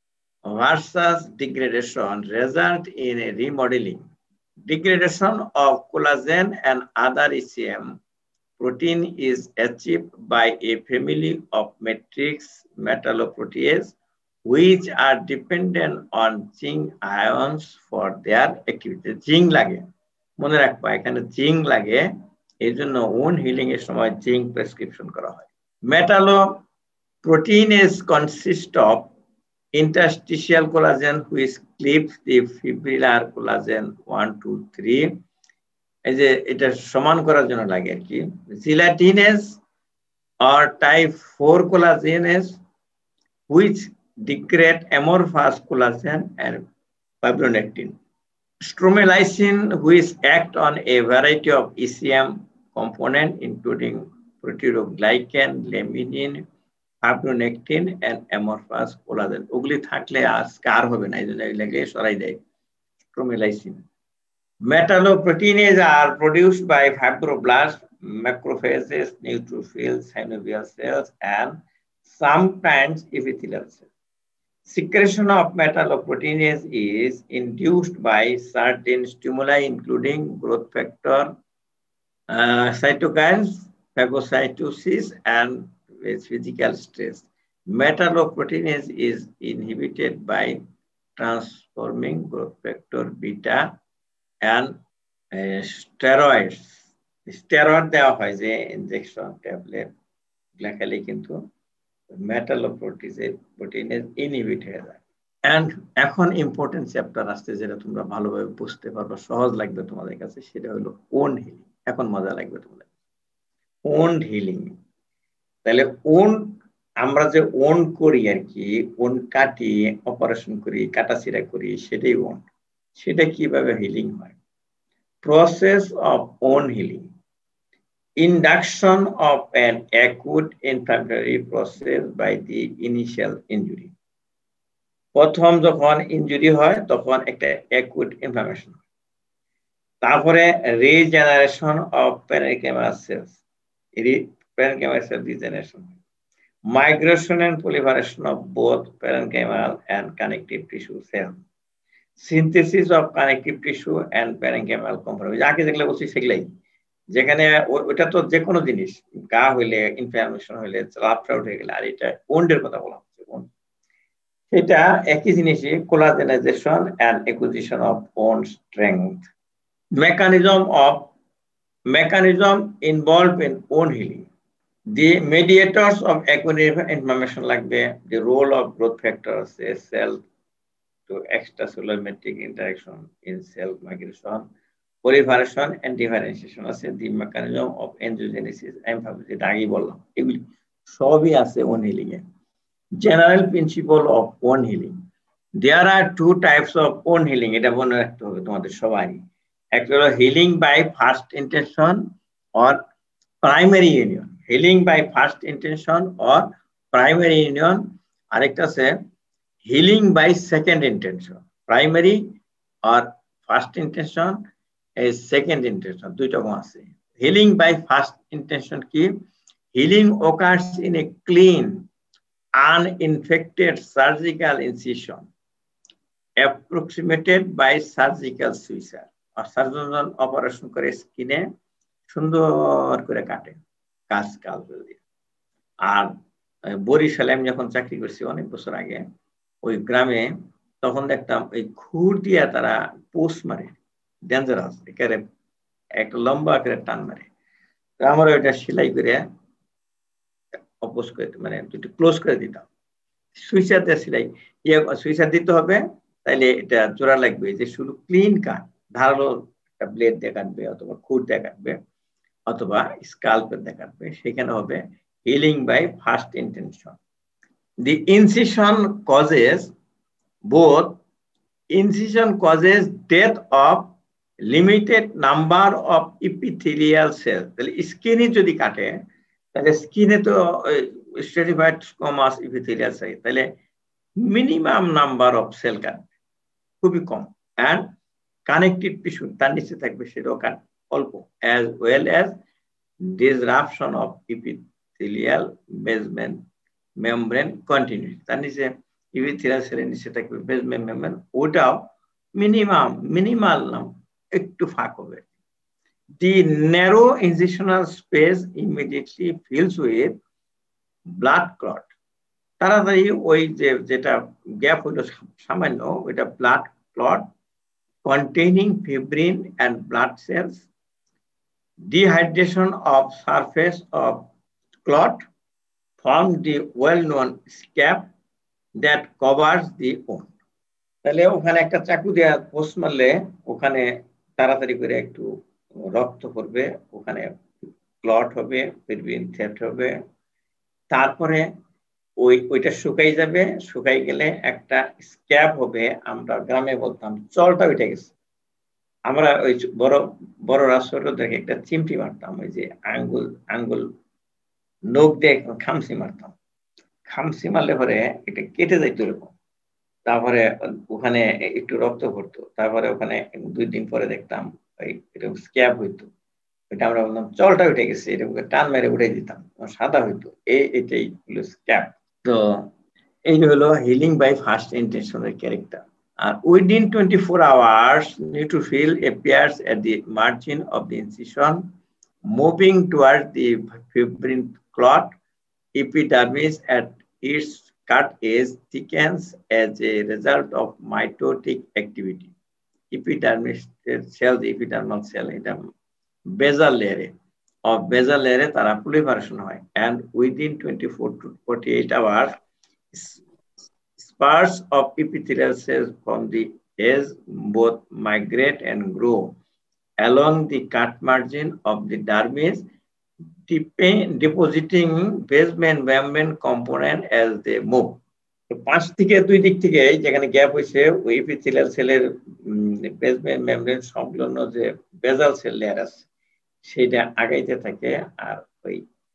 versus degradation result in a remodeling. Degradation of collagen and other ECM protein is achieved by a family of matrix metalloproteases which are dependent on zinc ions for their activity. Zinc লাগে, মনে রাখবা এখানে zinc লাগে, এই জন্য wound healing এর সময় zinc prescription করা হয়। Metalloproteases consist of interstitial collagen which clips the fibrillar collagen 1, 2, 3, এই যে এটা সমান করার জন্য লাগে আর কি। Gelatinase or type 4 collagenase which degrade amorphous collagen and fibronectin. Stromalysin which act on a variety of ECM components including proteoglycan, laminin, fibronectin and amorphous collagen. ওগুলি থাকলে আর স্কার হবে না, এই জন্য এগুলোকে সরাই দেয় stromalysin. Metalloproteinases are produced by fibroblasts, macrophages, neutrophils, synovial cells, and sometimes epithelial cells. Secretion of metalloproteinases is induced by certain stimuli including growth factor, cytokines, phagocytosis, and physical stress. Metalloproteinase is inhibited by transforming growth factor beta and steroids. Steroid দেওয়া হয় যে injection tablet, গ্লাইকালি কিন্তু metalloproteinase inhibit হয়ে যায়। And এখন important chapter আসছে যেটা তোমরা ভালোভাবে বুঝতে পারবে, সহজ লাগবে তোমাদের কাছে, সেটা হলো ওন্ড হিলিং। এখন মজা লাগবে তোমাদের। ওন্ড হিলিং, তাহলে ওন্ড আমরা যে ওন্ড করি আর কি, ওন্ড কাটি, অপারেশন করি, কাটাছিড়া করি, সেটাই ওন্ড। সেটা কিভাবে হিলিং হয়? Process of wound healing, induction of an acute inflammatory process by the initial injury. প্রথম যখন ইনজুরি হয় তখন একটা acute inflammation, তারপরে regeneration of parenchymal cells, parenchymal cell regeneration, migration and proliferation of both parenchymal and connective tissue cells, synthesis of connective tissue and parenchymal components. আগে যেগুলো বলছি সেগুলাই, যেখানে ওটা তো যে কোনো জিনিস, গা হইলে, ইনফ্লামেশন হইলে, লাফ আউট হয়ে গেলে, আর এটা ওন্ডের কথা বলা হচ্ছে। সেটা একই জিনিসই, collagenization and acquisition of wound strength. mechanism involved in wound healing. The mediators of acute inflammation লাগবে, the role of growth factors, cell to extracellular matrix interaction in cell migration, proliferation and differentiation আছে, the mechanism of angiogenesis, আমি ভাবছি যেটা আগেই বললাম, এগুলি সবই আছে wound healing A. General principle of wound healing. There are two types of wound healing, এটা মনে রাখতে হবে তোমাদের সবাই। একটা হলো healing by first intention or primary union, healing by first intention or primary union. আরেকটা আছে healing by second intention, primary আর ফার্স্ট ইন্টেনশন, এই সেকেন্ড ইন্টেনশন দুইটা আছে। হিলিং বাই ফার্স্ট ইন্টেনশন কি? Healing occurs in a clean uninfected surgical incision approximated by surgical suture। আর surgeon operation করে স্কিনে সুন্দর করে কাটে কাজ দিয়ে। আর বরিশালে আমি যখন চাকরি করছি অনেক বছর আগে, ওই গ্রামে তখন দেখতাম ওই খুর দিয়া তারা পোস্ট মারে, ডেঞ্জারাস, একেবারে একটা লম্বা করে টান মারে। আমরা ওইটা সেলাই করে অপোজ করে মানে একটু ক্লোজ করে দিতাম, সুইচার দিয়ে সেলাই সুইচার দিতে হবে, তাইলে এটা জোড়া লাগবে। যে শুধু ক্লিন কাট, ধারালো একটা ব্লেড দিয়ে কাটবে অথবা খুর দিয়ে কাটবে অথবা স্কাল্পের দিয়ে কাটবে, সেখানে হবে healing by first intention. The incision causes death of limited number of epithelial cells। তাহলে স্কিনে যদি কাটে তাহলে স্কিনে তো স্ট্রেটিফাইড স্কোমাস এপিথেলিয়াল সেল, তাহলে মিনিমাম নাম্বার অফ সেল কাটবে, খুবই কম। অ্যান্ড কানেক্টিভ টিস্যু তার নিচে থাকবে, সেটাও অল্প, as well as disruption of epithelial basement membrane continuity। তার নিচে এপিথেলিয়াল সেলের নিচে থাকবে বেসমেন্ট মেমব্রেন, ওটাও মিনিমাল নাম একটু ফাঁক হবে। The narrow incisional space immediately fills with blood clot। তাড়াতাড়ি ওই যেটা গ্যাপ হলো সামান্য, ওইটা blood clot containing fibrin and blood cells, dehydration of surface of clot form the well-known scab that covers the wound। তাহলে ওখানে একটা চাকু দিয়ে পোস্ট মারলে ওখানে তাড়াতাড়ি করে একটু রক্ত পড়বে, ওখানে ক্লট হবে, ফিব্রিন থেট হবে, তারপরে ওইটা শুকাই যাবে, শুকাই গেলে একটা স্ক্যাব হবে। আমরা গ্রামে বলতাম চলটা উঠে গেছে। আমরা ওই বড়রা ছোটদেরকে একটা চিমটি মারতাম, ওই যে আঙ্গুল নখ দিয়ে খামসি মারতাম, খামসি মারলে পরে এটা কেটে যাইত এরকম, তারপরে ওখানে একটু রক্ত পড়তো, তারপরে ওখানে 2 দিন পরে দেখতাম এরকম স্ক্যাব হইতো, এটা আমরা বললাম চলটা উঠে গেছে, এরকম টান মেরে উঠে দিতাম, সাদা হইতো, এটাই হলো স্ক্যাব। তো এই হলো হিলিং বাই ফার্স্ট ইন্টেনশনের ক্যারেক্টার। আর within 24 hours neutrophil appears at the margin of the incision moving towards the fibrin clot epidermis at its cut edge thickens as a result of mitotic activity। epidermis cell, the epidermal cell, এটা basal layer তারা proliferation হয়, and within 24 to 48 hours spurs of epithelial cells from the edge both migrate and grow along the cut margin of the dermis, depositing basement membrane component as they move। 5 থেকে 2 দিক থেকে যেখানে gap হয়েছে ওই epithelial সেলের basement membrane সংলগ্ন যে বেজাল সেল লেয়ার আছে সেটা আগাইতে থাকে, আর ওই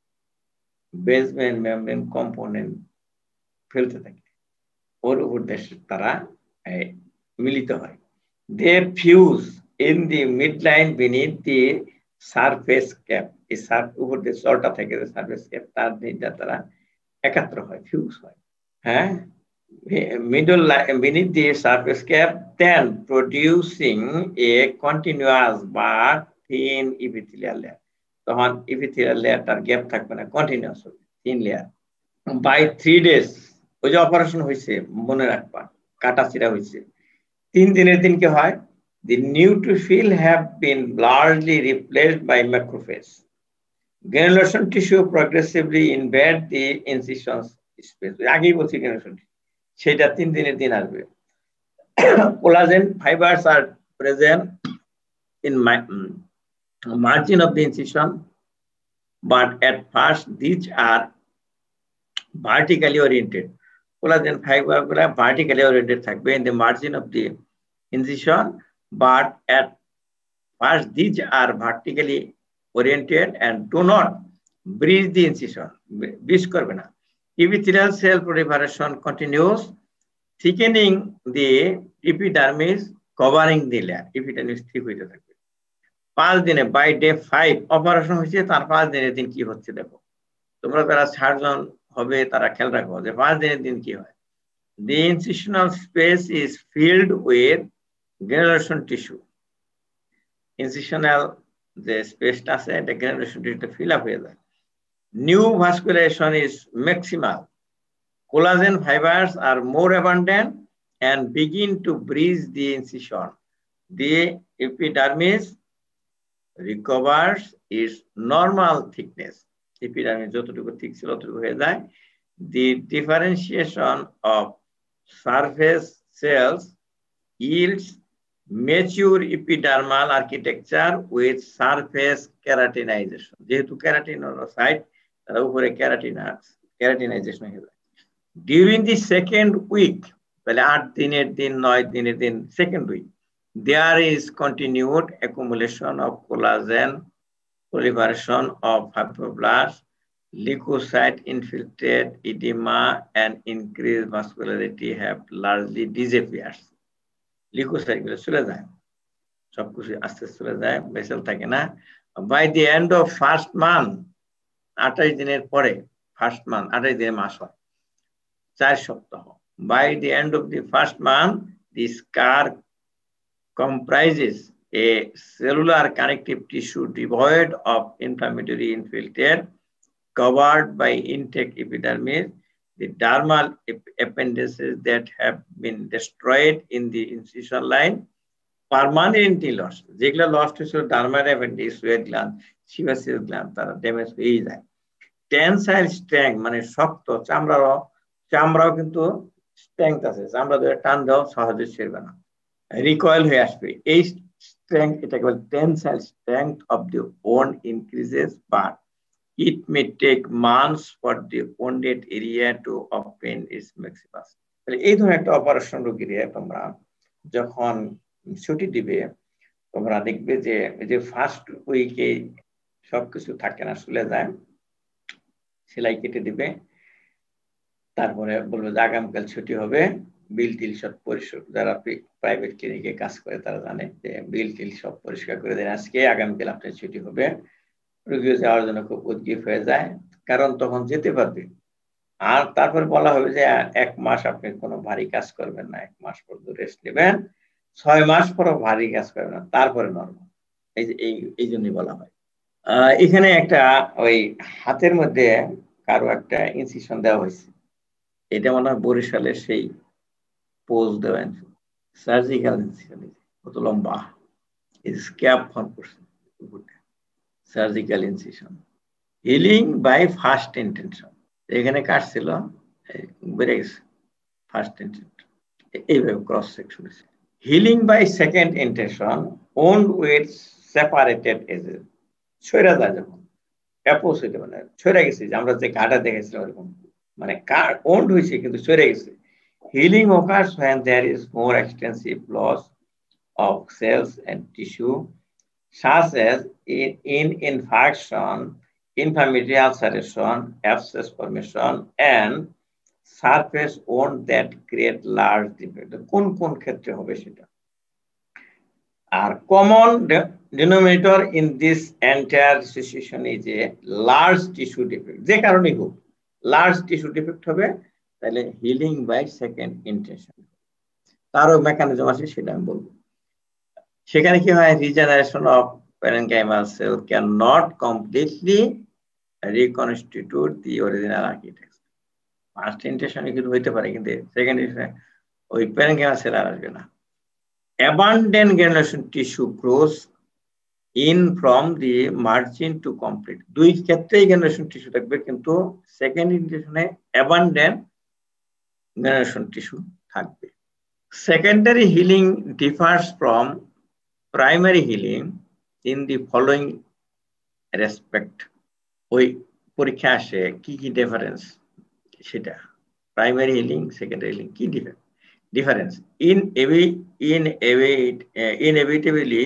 বেসমেন্ট মেমব্রেন কম্পোনেন্ট ফেলতে থাকে, ওর উপর দেশে তারা মিলিত হয়। They fuse in the midline beneath the surface cap. এই উপর দিয়ে চলটা থাকে সারফেস ক্যাপ, তার নিচে তারা একাত্র হয়, ফিউজ হয়। হ্যাঁ, middle beneath the surface cap, then producing a continuous but thin epithelial layer। তখন epithelial layer তার গ্যাপ থাকবে না, কন্টিনিউয়াস হবে, thin layer। By 3 days, ওই যে অপারেশন হয়েছে মনে রাখবা, কাটা চিরা হয়েছে, 3 দিনের দিন কি হয়? The neutrophil have been largely replaced by macrophage। Granulation tissue progressively invade the incision space। আগেই বলছি granulation সেটা 3 দিনের দিন আসবে। Collagen fibers are present in margin of the incision, but at first these are vertically oriented। Collagen fiber গুলা vertically oriented থাকবে in the margin of the incision, but at First, these are vertically oriented and do not breach the incision. Breach করবে না. Epithelial cell proliferation continues, thickening the epidermis, covering the layer. Epidermis thick হইতে থাকবে। 5 দিনে by day 5 operation হয়েছে, তার 5 দিনের দিন কি হচ্ছে দেখো। তোমরা যারা সার্জন হবে তারা খেয়াল রাখো যে 5 দিনের দিন কি হয়। The incisional space is filled with granulation tissue. Incisional যে স্পেসটা আছে এটা granulation tissue fill up হয়ে যায়। New vascularization is maximal. Collagen fibers are more abundant and begin to breach the incision. The epidermis recovers its normal thickness. Epidermis যতটুকু thick ছিল ততটুকু হয়ে যায়। The differentiation of surface cells yields mature epidermal architecture with surface keratinization. যেহেতু keratinocyte তার উপরে keratinization হয়ে যায়। During the second week, তাহলে 8 দিনের দিন 9 দিনের দিন second week, there is continued accumulation of collagen, proliferation of fibroblasts, leukocyte infiltrate, edema, and increased vascularity have largely disappeared. Leukocyte গুলো চলে যায়, সবকিছু আস্তে আস্তে চলে যায়, ভেসেল থাকে না। By the end of first month, 28 দিনের পরে, first month 28 দিনের মাস হয়, 4 সপ্তাহ। By the end of the first month, the scar comprises a cellular connective tissue devoid of inflammatory infiltrate, covered by intake epidermis. The dermal appendages that have been destroyed in the incision line permanently lost. যেগুলো lost হয়েছিল dermal appendix, sweat gland, sebaceous gland, তারা damage হয়ে যায়। Tensile strength মানে শক্ত, চামড়াও কিন্তু strength আছে, চামড়া ধরে টান দাও সহজে ছিঁড়বে না, রিকয়েল হয়ে আসবে। এই স্ট্রেংথ এটাকে বলে tensile strength of the bone increases, but it may take months for the wounded area to open its maximus. তাহলে এই ধরনের একটা অপারেশন রোগীরে তোমরা যখন ছুটি দিবে, তোমরা দেখবে যে ফার্স্ট উইকে সবকিছু থাকে না, চলে যায়, সেলাই কেটে দিবে, তারপরে বলবো যে আগামীকাল ছুটি হবে, বিল টিল সব পরিষ্কার, যারা প্রাইভেট ক্লিনিকে কাজ করে তারা জানে যে বিল টিল সব পরিষ্কার করে দেন, আজকে আগামীকাল আপনার ছুটি হবে। রোগী যাওয়ার জন্য খুব উদ্গ্রীব হয়ে যায়, কারণ তখন যেতে পারবে। আর তারপরে বলা হবে যে 1 মাস আপনি কোনো ভারী কাজ করবেন না, 1 মাস পর্যন্ত রেস্ট নেবেন, 6 মাস পরও ভারী কাজ করবেন না, তারপরে নরমাল। এই জন্যই বলা হয়। এখানে একটা ওই হাতের মধ্যে কারো একটা ইনসিশন দেওয়া হয়েছে, এটা মনে হয় বরিশালের সেই পোজ দেওয়া সার্জিক্যাল ইনসিশন, কত লম্বা, স্ক্যাপ ফর্ম করছে, surgical incision. Healing by first intention, এখানে কাটছিল, বেড়ে গেছে, ফার্স্ট ইন্টেনশন এইভাবে ক্রস সেকশন হয়েছে। Healing by second intention, wound with separated edges, ছয়রা যায় যখন অ্যাপোজ হইতে, মানে ছয়রা গেছে, যে আমরা যে ঘাটা দেখেছিলাম এরকম, মানে ওন্ড হয়েছে কিন্তু ছয়রা গেছে। Healing occurs when there is more extensive loss of cells and tissue, such as in infarction, inflammatory ulceration, abscess formation, and surface wound that create large defect. কোন ক্ষেত্রে হবে সেটা। আর common denominator in this entire situation is a large tissue defect, যে কারণে হোক large tissue defect হবে, তাহলে healing by second intention. তারও মেকানিজম আছে, সেটা আমি বলবো। সেখানে কি হয়, regeneration of parenchymal cell can not completely reconstitute the original architecture. First ইন্টেনশনে কিন্তু হইতে পারে, কিন্তু সেকেন্ড ইন্টেনশনে ওই প্যারেনকাইমাল সেল আর আসবে না। Abundant granulation tissue grows in from the margin to complete, দুই ক্ষেত্রেই গ্রানুলেশন টিস্যু থাকবে, কিন্তু সেকেন্ড ইন্টেনশনে অ্যাবান্ডেন্ট গ্রানুলেশন টিস্যু থাকবে। Secondary healing differs from primary healing in the following respect. ওই পরীক্ষা আসে কি ডিফারেন্স, সেটা প্রাইমারি হিলিং সেকেন্ডারি হিলিং কি difference. Inevitably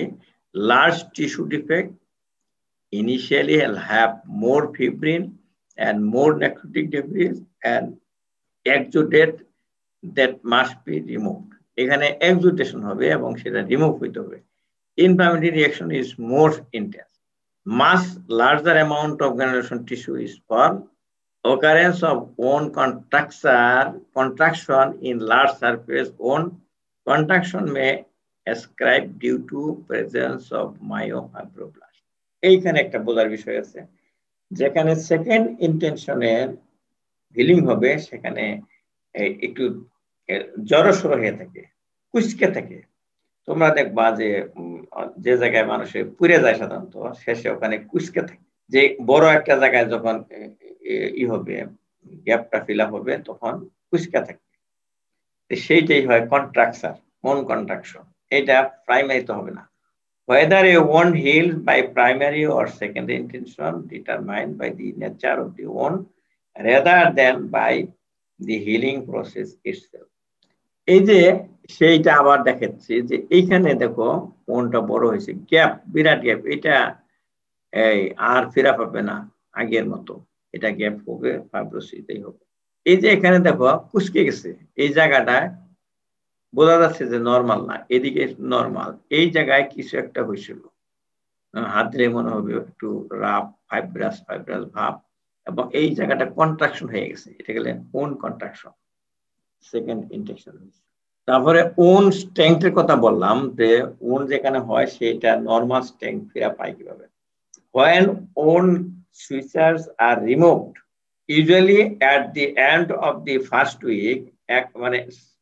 large tissue defect initially will have more fibrin and more necrotic debris and exudate that must be removed. এখানে exudation হবে এবং সেটা remove হইতে হবে. Inflammatory reaction is more intense. Much larger amount of granulation tissue is formed. Occurrence of wound contraction in large surface wound contraction may ascribe due to presence of myofibroblast. এইখানে একটা বোঝার বিষয় আছে, যেখানে সেকেন্ড ইন্টেনশনের হিলিং হবে সেখানে একটু জড়সড় হয়ে থাকে, কুচকে থাকে। তোমরা দেখবা যে যে জায়গায় মানুষের পুড়ে যায় সাধারণত শেষে ওখানে কুচকে থাকে, যে বড় একটা জায়গায় যখন হবে গ্যাপটা ফিল আপ হবে তখন কুচকে থাকে, সেইটাই হয় কন্ট্রাকশন, ওন কন্ট্রাকশন। এটা প্রাইমারিতে হবে না। Whether a wound heals by primary or secondary intention determined by the nature of the wound rather than by the healing process itself. এই যে সেইটা আবার দেখাচ্ছি যে এইখানে দেখো কোনটা বড় হয়েছে, গ্যাপ, বিরাট গ্যাপ, এটা আর ফেরা পাবে না আগের মতো, এটা গ্যাপ হবে, ফাইব্রোসিসই হবে। এই যে এখানে দেখো কুচকে গেছে, এই জায়গাটা বোঝা যাচ্ছে যে নরমাল না, এদিকে নরমাল, এই জায়গায় কিছু একটা হয়েছিল, হাত দিলে মনে হবে একটু রাফ ফাইব্রাস ভাব, এবং এই জায়গাটা কন্ট্রাকশন হয়ে গেছে, এটা গেলে ওন কন্ট্রাকশন, সেকেন্ড ইনটেকশন। তারপরে ওন স্ট্রেংথের কথা বললাম যে ওন যেখানে হয় সেটা নরমাল স্ট্রেংথ ফেরা পায় কিভাবে। When own sutures are removed, usually at the end of the first week, মানে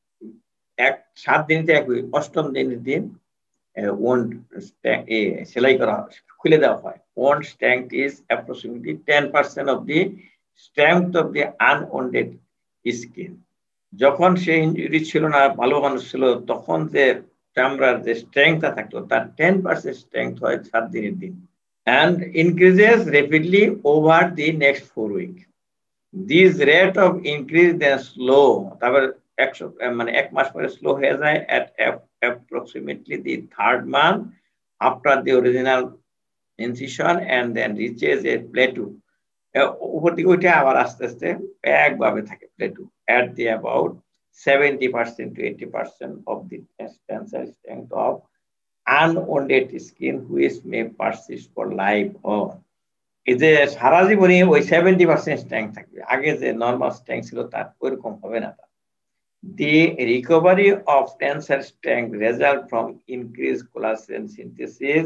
7 দিনতে 1 উইক, 8ম দিন ওন সেলাই করা হয়, খুলে দেওয়া হয়। Wound strength is approximately 10% of the strength of the unwounded skin. যখন সে ইনজুরি ছিল না, ভালো মানুষ ছিল, তখন যে চামড়ার যে স্ট্রেংথটা থাকতো তার 10% স্ট্রেংথ হয় 7 দিনের দিন, and increases rapidly over the next 4 weeks. This rate of increase then slow, তারপর 1 মাস পরে স্লো হয়ে যায় at approximately the 3rd month after the original incision and then reaches a plateau. উপর দিকে ওইটা আবার আস্তে আস্তে একভাবে থাকে plateau at the about 70% to 80% of the tensile strength of unwounded skin which may persist for life. এই যে সারা জীবনে ওই 70% স্ট্রেংথ থাকবে, আগে যে নরমাল স্ট্রেংথ ছিল তার ওইরকম হবে না। The recovery of tensile strength result from increased collagen synthesis,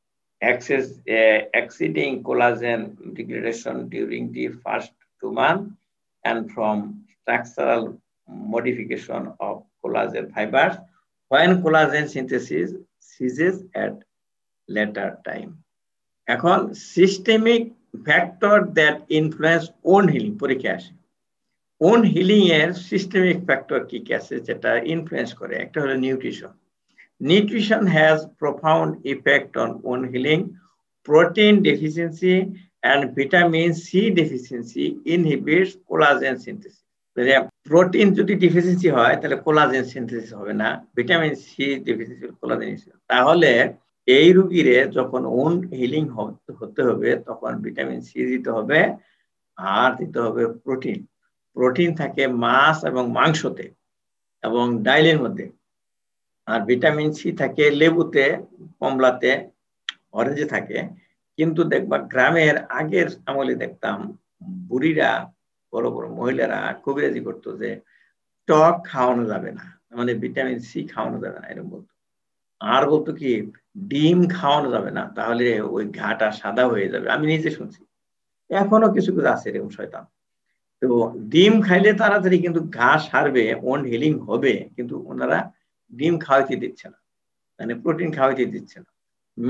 exceeding collagen degradation during the first 2 months, and from structural modification of collagen fibers when collagen synthesis ceases at later time. এখন systemic factor that influence wound healing পরীক্ষা আসে। Wound healing এর systemic factor কি কি আছে যেটা influence করে? একটা হলো nutrition. Nutrition has profound effect on wound healing. Protein deficiency and vitamin C deficiency inhibits collagen synthesis. Protein যদি ডিফিসিয়েন্সি হয় তাহলে কোলাজেন সিনথেসিস হবে না, ভিটামিন সি ডিফিসিয়েন্সি কোলাজেন, তাহলে এই রোগীরে যখন wound হিলিং হতে হবে তখন ভিটামিন সি দিতে হবে আর দিতে হবে প্রোটিন। প্রোটিন থাকে মাছ এবং মাংসতে এবং ডাইলের মধ্যে, আর ভিটামিন সি থাকে লেবুতে, কমলাতে, অরেঞ্জে থাকে। কিন্তু দেখবা গ্রামের আগের আমলে দেখতাম বুড়িরা, বড় বড় মহিলারা কবিরাজি করতো যে টক খাওয়ানো যাবে না, মানে ভিটামিন সি খাওয়ানো যাবে না এরকম বলতো। আর বলতো কি ডিম খাওয়ানো যাবে না, তাহলে ওই ঘাটা সাদা হয়ে যাবে। আমি নিজে শুনছি, এখনো কিছু কিছু আছে এরকম শয়তান। তো ডিম খাইলে তাড়াতাড়ি কিন্তু ঘা সারবে, ওন হিলিং হবে, কিন্তু ওনারা ডিম খাওয়াইতে দিচ্ছে না, মানে প্রোটিন খাওয়াইতে দিচ্ছে না।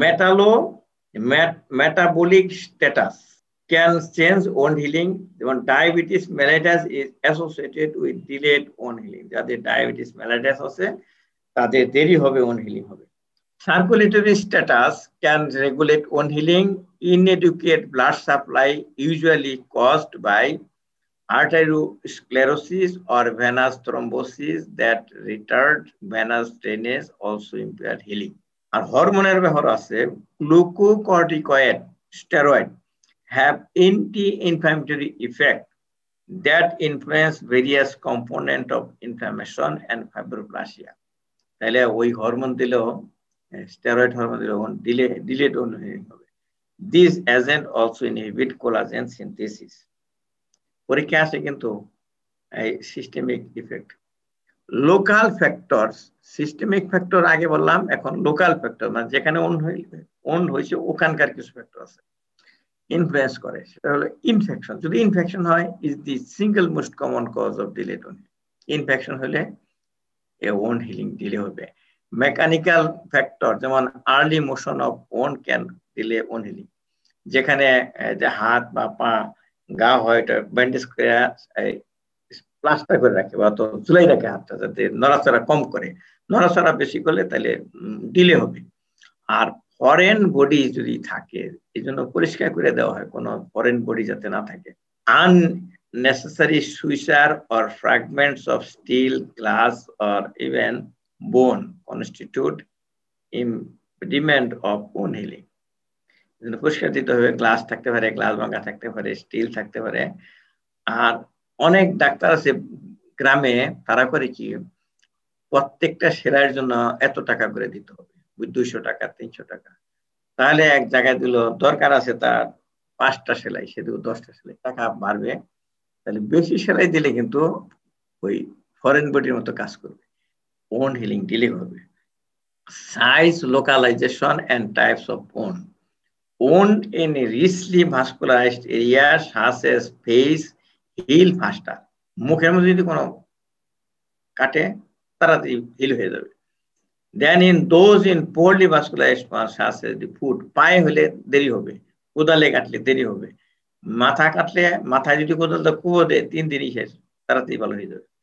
Metabolic status can change wound healing, যেমন diabetes mellitus is associated with delayed wound healing. যাদের ডায়াবেটিস মেলাইটাস আছে তাদের দেরি হবে ওন হিলিং হবে। Circulatory status can regulate wound healing. Inadequate blood supply usually caused by arteriosclerosis or venous thrombosis that retard venous drainage also impair healing. আর হরমোনের ব্যবহার আছে glucocorticoid steroid have anti-inflammatory effect that influence various component of inflammation and fibroblastia. তাহলে ওই hormone দিলেও steroid hormone দিলেও delayed healing হবে। These agent also inhibit collagen synthesis. পরীক্ষা আসে কিন্তু এই systemic effect. Local factors, systemic factor আগে বললাম, এখন লোকাল ফ্যাক্টর মানে যেখানে ওন হয়েছে ওখানকার কিছু ফ্যাক্টর আছে ইনফ্লুয়েন্স করে। সেটা হলো ইনফেকশন। যদি ইনফেকশন হয় is the single most common cause of delayed wound. Infection হলে ওন হিলিং ডিলে হবে। মেকানিক্যাল ফ্যাক্টর যেমন early motion of wound can delay wound healing. যেখানে যে হাত বা পা গা হয় এটা ব্যান্ডেজ করে প্লাস্টার করে রাখে বা তো ঝুলাই রাখে হাতটা, যাতে নড়াচড়া কম করে। নড়াচড়া বেশি করলে তাহলে ডিলে হবে। আর ফরেন বডি যদি থাকে এই জন্য পরিষ্কার করে দেওয়া হয়, কোনো ফরেন বডি যাতে না থাকে। Unnecessary suture or fragments of steel, glass or even bone constitute impediment of wound healing. পরিষ্কার দিতে হবে। গ্লাস থাকতে পারে, গ্লাস ভাঙা থাকতে পারে, স্টিল থাকতে পারে। আর অনেক ডাক্তার আছে গ্রামে, তারা করে কি প্রত্যেকটা সেলাইয়ের জন্য এত টাকা করে দিতে হবে, 200 টাকা 300 টাকা। তাহলে এক জায়গায় দিল, দরকার আছে তার 5টা সেলাই, সে দিল 10টা সেলাই, টাকা বাড়বে। তাহলে বেশি সেলাই দিলে কিন্তু ওই ফরেন বডির মতো কাজ করবে, ওন হিলিং ডিলে হবে। Size, localization and types of wound. Wound in richly vascularized areas such as face heal faster. মুখের মধ্যে যদি কোনো কাটে তাড়াতাড়ি হিল হয়ে যাবে। Then in those in poorly vascularized parts such as the foot, পায়ে হলে দেরি হবে, কোদালে কাটলে দেরি হবে। মাথা কাটলে, মাথায় যদি কোদালটা কুয়ো দেয় 3 দিনই শেষ, তাড়াতাড়ি ভালো হয়ে যাবে।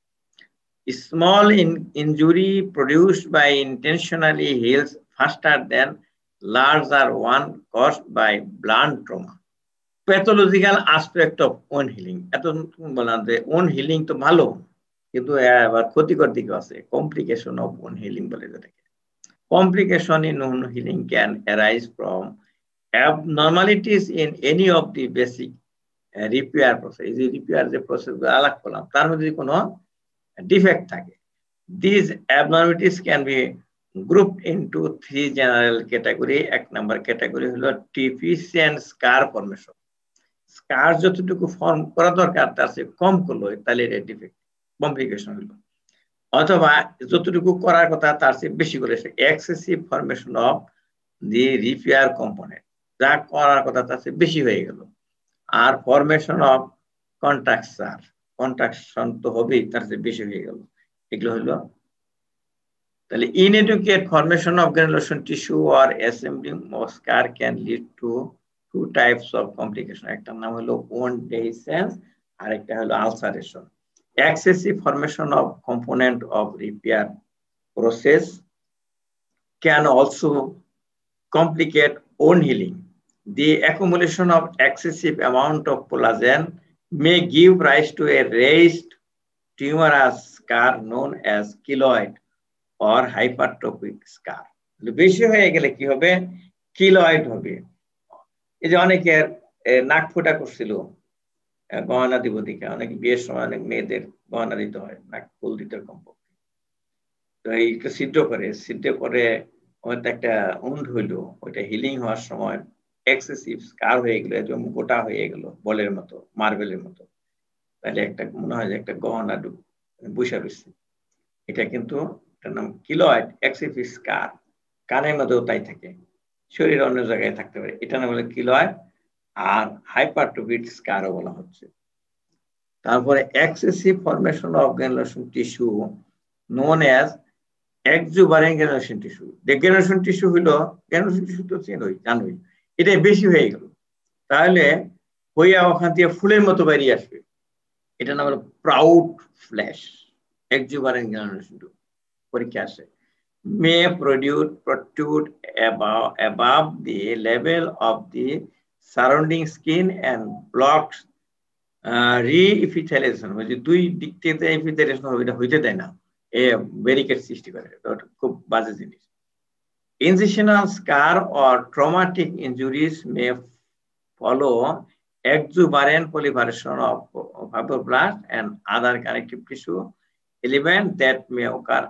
Small injury produced by intentionally heals faster than larger one caused by blunt trauma. Pathological aspect of wound healing. এত বললাম যে wound healing তো ভালো, কিন্তু আবার ক্ষতিকর দিক আছে। Complication of wound healing বলে যেটাকে। Complication in wound healing can arise from abnormalities in any of the basic repair process. এই যে রিপেয়ার যে প্রসেসগুলো আলাপ করলাম তার মধ্যে কোনো ডিফেক্ট থাকে। These abnormalities can be grouped into 3 general category. 1 number category হলো deficient scar formation. স্কার যতটুকু ফর্ম করা দরকার তার চেয়ে কম করলো, তাহলে এটা ডিফেক্ট, কমপ্লিকেশন হলো। অথবা যতটুকু করার কথা তার চেয়ে বেশি করে excessive formation of the repair component, যা করার কথা তার চেয়ে বেশি হয়ে গেল। আর ফরমেশন অফ কন্ট্রাকচার, কন্ট্রাকশন তো হবেই, তার চেয়ে বেশি হয়ে গেল। এগুলো হলো তাহলে inadequate formation of granulation tissue or assembling of scar can lead to 2 types of complication. একটা নাম হলো wound dehiscence আর একটা হলো ulceration. Excessive formation of component of repair process can also complicate wound healing. The accumulation of excessive amount of collagen may give rise to a raised tumorous scar known as keloid or hypertrophic scar. বেশি হয়ে গেলে কি হবে? Keloid হবে। এই যে অনেকের নাক ফোঁটা করছিল, গহনা দিব দিকে, অনেক বিয়ের সময় অনেক মেয়েদের গহনা দিতে হয়, নাক ফুল দিতে কমপক্ষে। তো এইটা সিদ্ধ করে হয়তো একটা উন্ড হইলো, ওইটা হিলিং হওয়ার সময় এক্সেসিভ স্কার হয়ে গেল, একদম গোটা হয়ে গেল, বলের মতো, মার্বেলের মতো। তাহলে একটা মনে হয় যে একটা গহনা বসে রয়েছে। এটা কিন্তু নাম কিলয়েড এক্সেসিভ স্কার। কানের মধ্যেও তাই থাকে, শরীরের অন্য জায়গায় থাকতে পারে, এটা নাম হলো কিলয়েড। আর হাইপারট্রফিক স্কারও বলা হচ্ছে। তারপরে excessive formation of granulation tissue known as exuberant granulation tissue. Granulation tissue হলো, গ্রানুলেশন টিস্যু তো জানোই, এটা বেশি হয়ে গেল, তাহলে হইয়া ওখান থেকে ফুলের মতো বেরিয়ে আসবে, এটা নাম হলো প্রাউড ফ্ল্যাশ। exuberant granulation পরীক্ষা আসে। May protrude above the level of the surrounding skin and blocks re-epitheliation, মানে দুই দিক থেকে এপিথেলিয়েশন হবে, এটা হইতে দেয় না, ব্যারিকেড সৃষ্টি করে, খুব বাজে জিনিস। Incisional scar or traumatic injuries may follow exuberant proliferation of fibroblasts and other connective tissue elements that may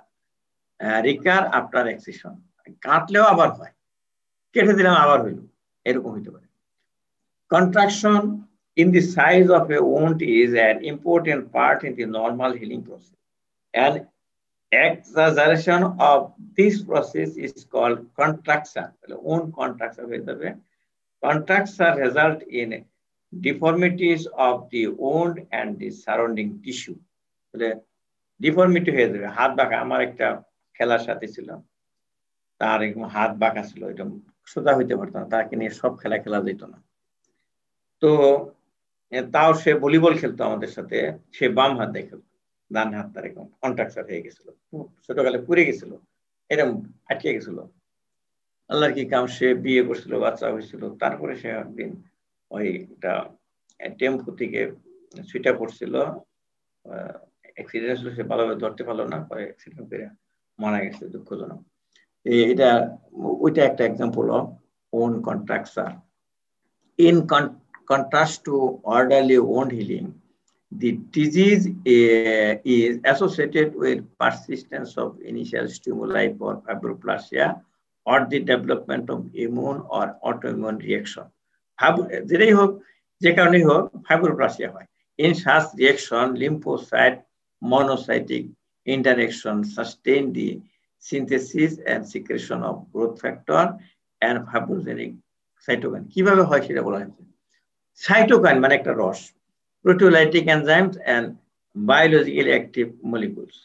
recur after excision. কাটলেও আবার হয়, কেটে দিলাম আবার হইল, এরকম হইতে পারে। Contraction in the size of a wound is an important part in the normal healing process. And exaggeration of this process is called contraction. Wound contraction হয়ে যাবে। Contraction result in deformities of the wound and the surrounding tissue. Deformity হয়ে যাবে, হাত বাঁকা। আমার একটা খেলার সাথে ছিল, তার এরকম হাত বাঁকা ছিল, এটা সোজা হইতে পারতো না, তাকে নিয়ে সব খেলা খেলা যেত না। তো তাও সে ভলিবল খেলতো আমাদের সাথে, সে বাম হাত দিয়ে খেলতো, ডান হাত তার এরকম কন্ট্রাকচার হয়ে গেছিল, ছোটকালে পুড়ে গেছিল, এরকম আটকে গেছিল। আল্লাহর কি কাম, সে বিয়ে করছিল, বাচ্চা হয়েছিল। তারপরে সে একদিন ওইটা টেম্পো থেকে ছুটে পড়ছিল, অ্যাক্সিডেন্ট হলো, সে ভালোভাবে ধরতে পারলো না, পরে অ্যাক্সিডেন্ট করে মারা গেছে, দুঃখজনক। এটা ওইটা একটা example of wound contracture. In contrast to orderly wound healing, the disease is associated with persistence of initial stimuli for fibroplasia or the development of immune or autoimmune reaction. যেটাই হোক, যে কারণেই হোক, ফাইব্রোপ্লাসিয়া হয়। In such reaction, lymphocyte monocytic interaction sustain the synthesis and secretion of growth factor and fibrogenic cytokine. কিভাবে হয় সেটা বলা হয়েছে। সাইটোকাইন মানে একটা রস, proteolytic enzymes and biologically active molecules.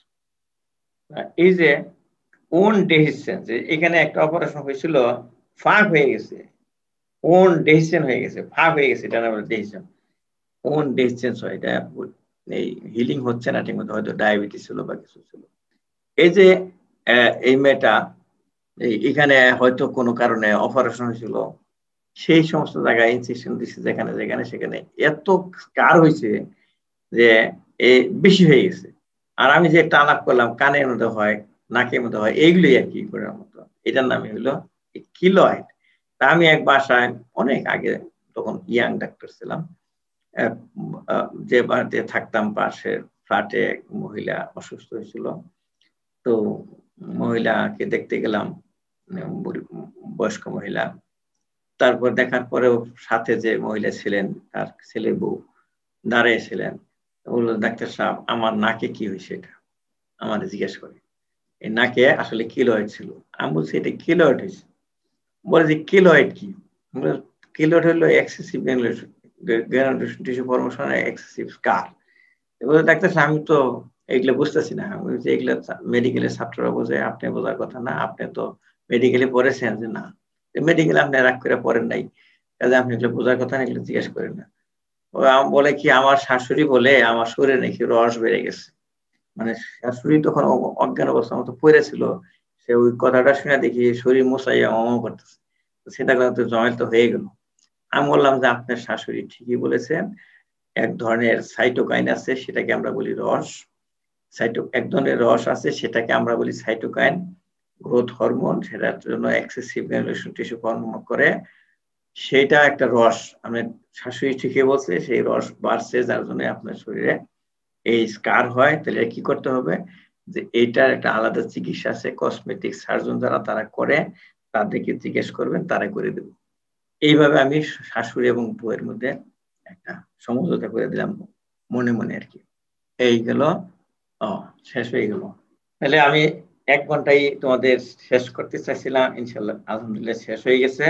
এই যে ওন ডেহিসেন্স, এখানে একটা অপারেশন হয়েছিল, ফাঁক হয়ে গেছে, ওন ডেহিসেন্স হয়ে গেছে, ফাঁক হয়ে গেছে, এটা আমরা ডেহিসেন্স, ওন ডেহিসেন্স হয়। এটা এই হিলিং হচ্ছে না ঠিকমতো, হয়তো ডায়াবেটিস ছিল বা কিছু ছিল। এই যে এই মেয়েটা এখানে হয়তো কোনো কারণে অপারেশন হয়েছিল, সেই সমস্ত জায়গায় ইনসেকশন দিচ্ছে, যেখানে যেখানে সেখানে এত স্কার হয়েছে যে বেশি হয়ে গেছে। আর আমি যে একটা আলাপ করলাম, কানের মধ্যে হয়, নাকের মধ্যে হয়, এইগুলোই আর কি করার মতো। এটার নামই হলো কিলয়েড। তা আমি এক বাসায় অনেক আগে, তখন ইয়াং ডাক্তার ছিলাম, যে বাড়িতে থাকতাম পাশের ফ্ল্যাটে এক মহিলা অসুস্থ হয়েছিল। তো মহিলাকে দেখতে গেলাম, বয়স্ক মহিলা। তারপর দেখার পরেও সাথে যে মহিলা ছিলেন, তার ছেলে বউ দাঁড়িয়েছিলেন, বললো, ডাক্তার সাহেব, আমার নাকে কি হয়েছে? এটা আমার জিজ্ঞেস করে। এই নাকে আসলে কিলয়েড ছিল। আমি বলছি, এটা কিলয়েড হয়েছে। বলে যে কিলয়েড কি? কিলয়েড হলো excessive granulation tissue formation, excessive scar. বলে, ডাক্তার সাহেব, আমি তো এগুলো বুঝতেছি না। আমি বলছি, এগুলো মেডিকেলের ছাত্ররা বোঝে, আপনি বোঝার কথা না, আপনি তো মেডিকেলে পড়েছেন। যে না, মেডিকেলে আপনি রাগ করে পড়েন নাই, কাজে আপনি এগুলো বোঝার কথা না, এগুলো জিজ্ঞেস করেন না। বলে কি, আমার শাশুড়ি বলে আমার শরীরে নাকি রস বেড়ে গেছে। মানে শাশুড়ি তখন অজ্ঞান অবস্থার মতো পড়েছিল, সে ওই কথাটা শুনে দেখি শরীর মোছাইয়া করতেছে, সেটা তো জমায়েত তো হয়ে গেল। আমি বললাম যে আপনার শাশুড়ি ঠিকই বলেছেন, এক ধরনের সাইটোকাইন আছে, সেটাকে আমরা বলি রস। এক ধরনের রস আছে, সেটাকে আমরা বলি সাইটোকাইন, গ্রোথ হরমোন, সেটার জন্য এক্সেসিভ গ্রানুলেশন টিস্যু ফর্ম করে, সেটা একটা রস। আমি শাশুড়ি ঠিকই বলছে, সেই রস বাড়ছে, যার জন্য আপনার শরীরে এই স্কার হয়। তাহলে কি করতে হবে, যে এইটার একটা আলাদা চিকিৎসা আছে, কসমেটিক সার্জন যারা তারা করে, তাদেরকে জিজ্ঞেস করবেন, তারা করে দেবে। এইভাবে আমি শাশুড়ি এবং বউয়ের মধ্যে একটা সমঝোতা করে দিলাম মনে মনে আর কি। এই গেল, শেষ হয়ে গেল। তাহলে আমি 1 ঘন্টাই তোমাদের শেষ করতে চাইছিলাম, ইনশাল্লাহ আলহামদুলিল্লাহ শেষ হয়ে গেছে।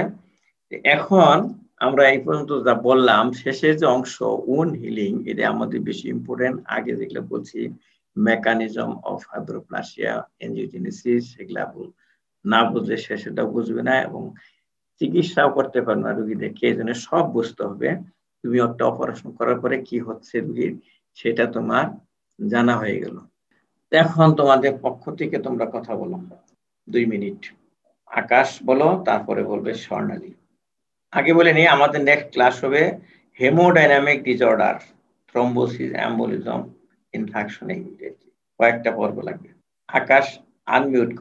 এখন আমরা এই পর্যন্ত যা বললাম, শেষের যে অংশ ওন হিলিং, এটা আমাদের বেশি ইম্পর্টেন্ট। আগে যেগুলো বলছি, মেকানিজম অফ ফাইব্রোপ্লাসিয়া, এনজিওজেনেসিস, সেগুলা না বুঝলে শেষেটা বুঝবে না, এবং চিকিৎসাও করতে পারবে না রোগীদেরকে। এই জন্য সব বুঝতে হবে। তুমি একটা অপারেশন করার পরে কি হচ্ছে রোগীর, সেটা তোমার জানা হয়ে গেল। এখন তোমাদের পক্ষ থেকে তোমরা কথা বলো, 2 মিনিট। আকাশ বলো, তারপরে বলবে স্বর্ণালী। আগে বলে নিই, আমাদের নেক্সট ক্লাস হবে hemodynamic disorder, thrombosis, embolism, infection, কয়েকটা পর্ব লাগবে। আকাশ, আনমিউট করো।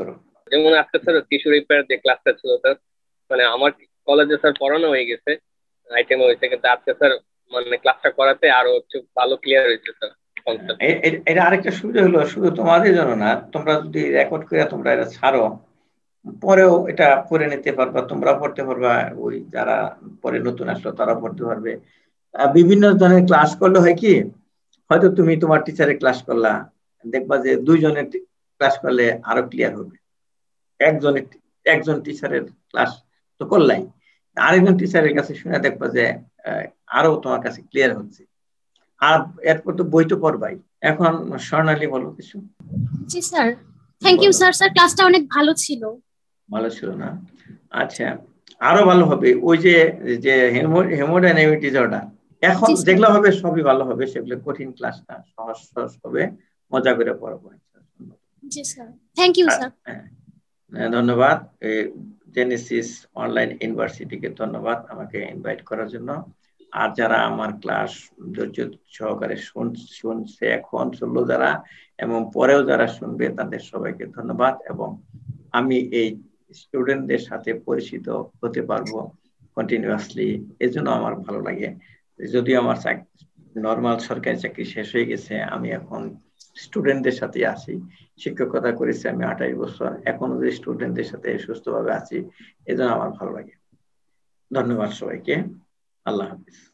যেমন আজকে স্যার টিস্যু রিপেয়ার যে ক্লাসটা ছিল স্যার, মানে আমার কলেজে স্যার পড়ানো হয়ে গেছে, আইটেম হয়েছে, কিন্তু আজকে স্যার মানে ক্লাসটা করাতে আরো একটু ভালো ক্লিয়ার হয়েছে স্যার কনসেপ্ট। এটা আরেকটা সুবিধা হলো, শুধু তোমাদের জন্য না, তোমরা যদি রেকর্ড করে তোমরা এটা ছাড়ো, পরেও এটা পড়ে নিতে পারবা, তোমরা পড়তে পারবা, ওই যারা পরে নতুন আসলো তারা পড়তে পারবে। বিভিন্ন ধরনের ক্লাস করলে হয় কি, হয়তো তুমি তোমার টিচারের ক্লাস করলা, দেখবা যে দুইজনের ক্লাস করলে আরো ক্লিয়ার হবে। একজন টিচারের ক্লাস তো করলাই, আরেকজন টিচারের কাছে শুনে দেখবা যে আরো তোমার কাছে ক্লিয়ার হচ্ছে। আর এরপর তো বই তো পড়বাই। এখন স্বর্ণালী বলো কিছু। জি sir, thank you sir. Sir ক্লাসটা অনেক ভালো ছিল। ভালো ছিল না? আচ্ছা, আরো ভালো হবে। ওই যে যে হেমোডাইনামিক অর্ডার, এখন যেগুলো হবে সবই ভালো হবে, সেগুলো কঠিন ক্লাস না, সহজ সহজ হবে, মজা করে পড়াবো। জি স্যার, থ্যাংক ইউ স্যার। ধন্যবাদ। জেনেসিস অনলাইন ইউনিভার্সিটিকে ধন্যবাদ আমাকে ইনভাইট করার জন্য। আর যারা আমার ক্লাস ধৈর্য সহকারে শুনছে, এখন শুনলো যারা, এবং পরেও যারা শুনবে, তাদের সবাইকে ধন্যবাদ। এবং আমি এই স্টুডেন্টদের সাথে পরিচিত হতে পারবো কন্টিনিউয়াসলি, এজন্য আমার ভালো লাগে। যদিও আমার নর্মাল সরকারি চাকরি শেষ হয়ে গেছে, আমি এখন স্টুডেন্টদের সাথে আছি। শিক্ষকতা করেছি আমি 28 বছর, এখনো যে স্টুডেন্টদের সাথে সুস্থভাবে আছি, এজন্য আমার ভালো লাগে। ধন্যবাদ সবাইকে। আল্লাহ হাফিজ।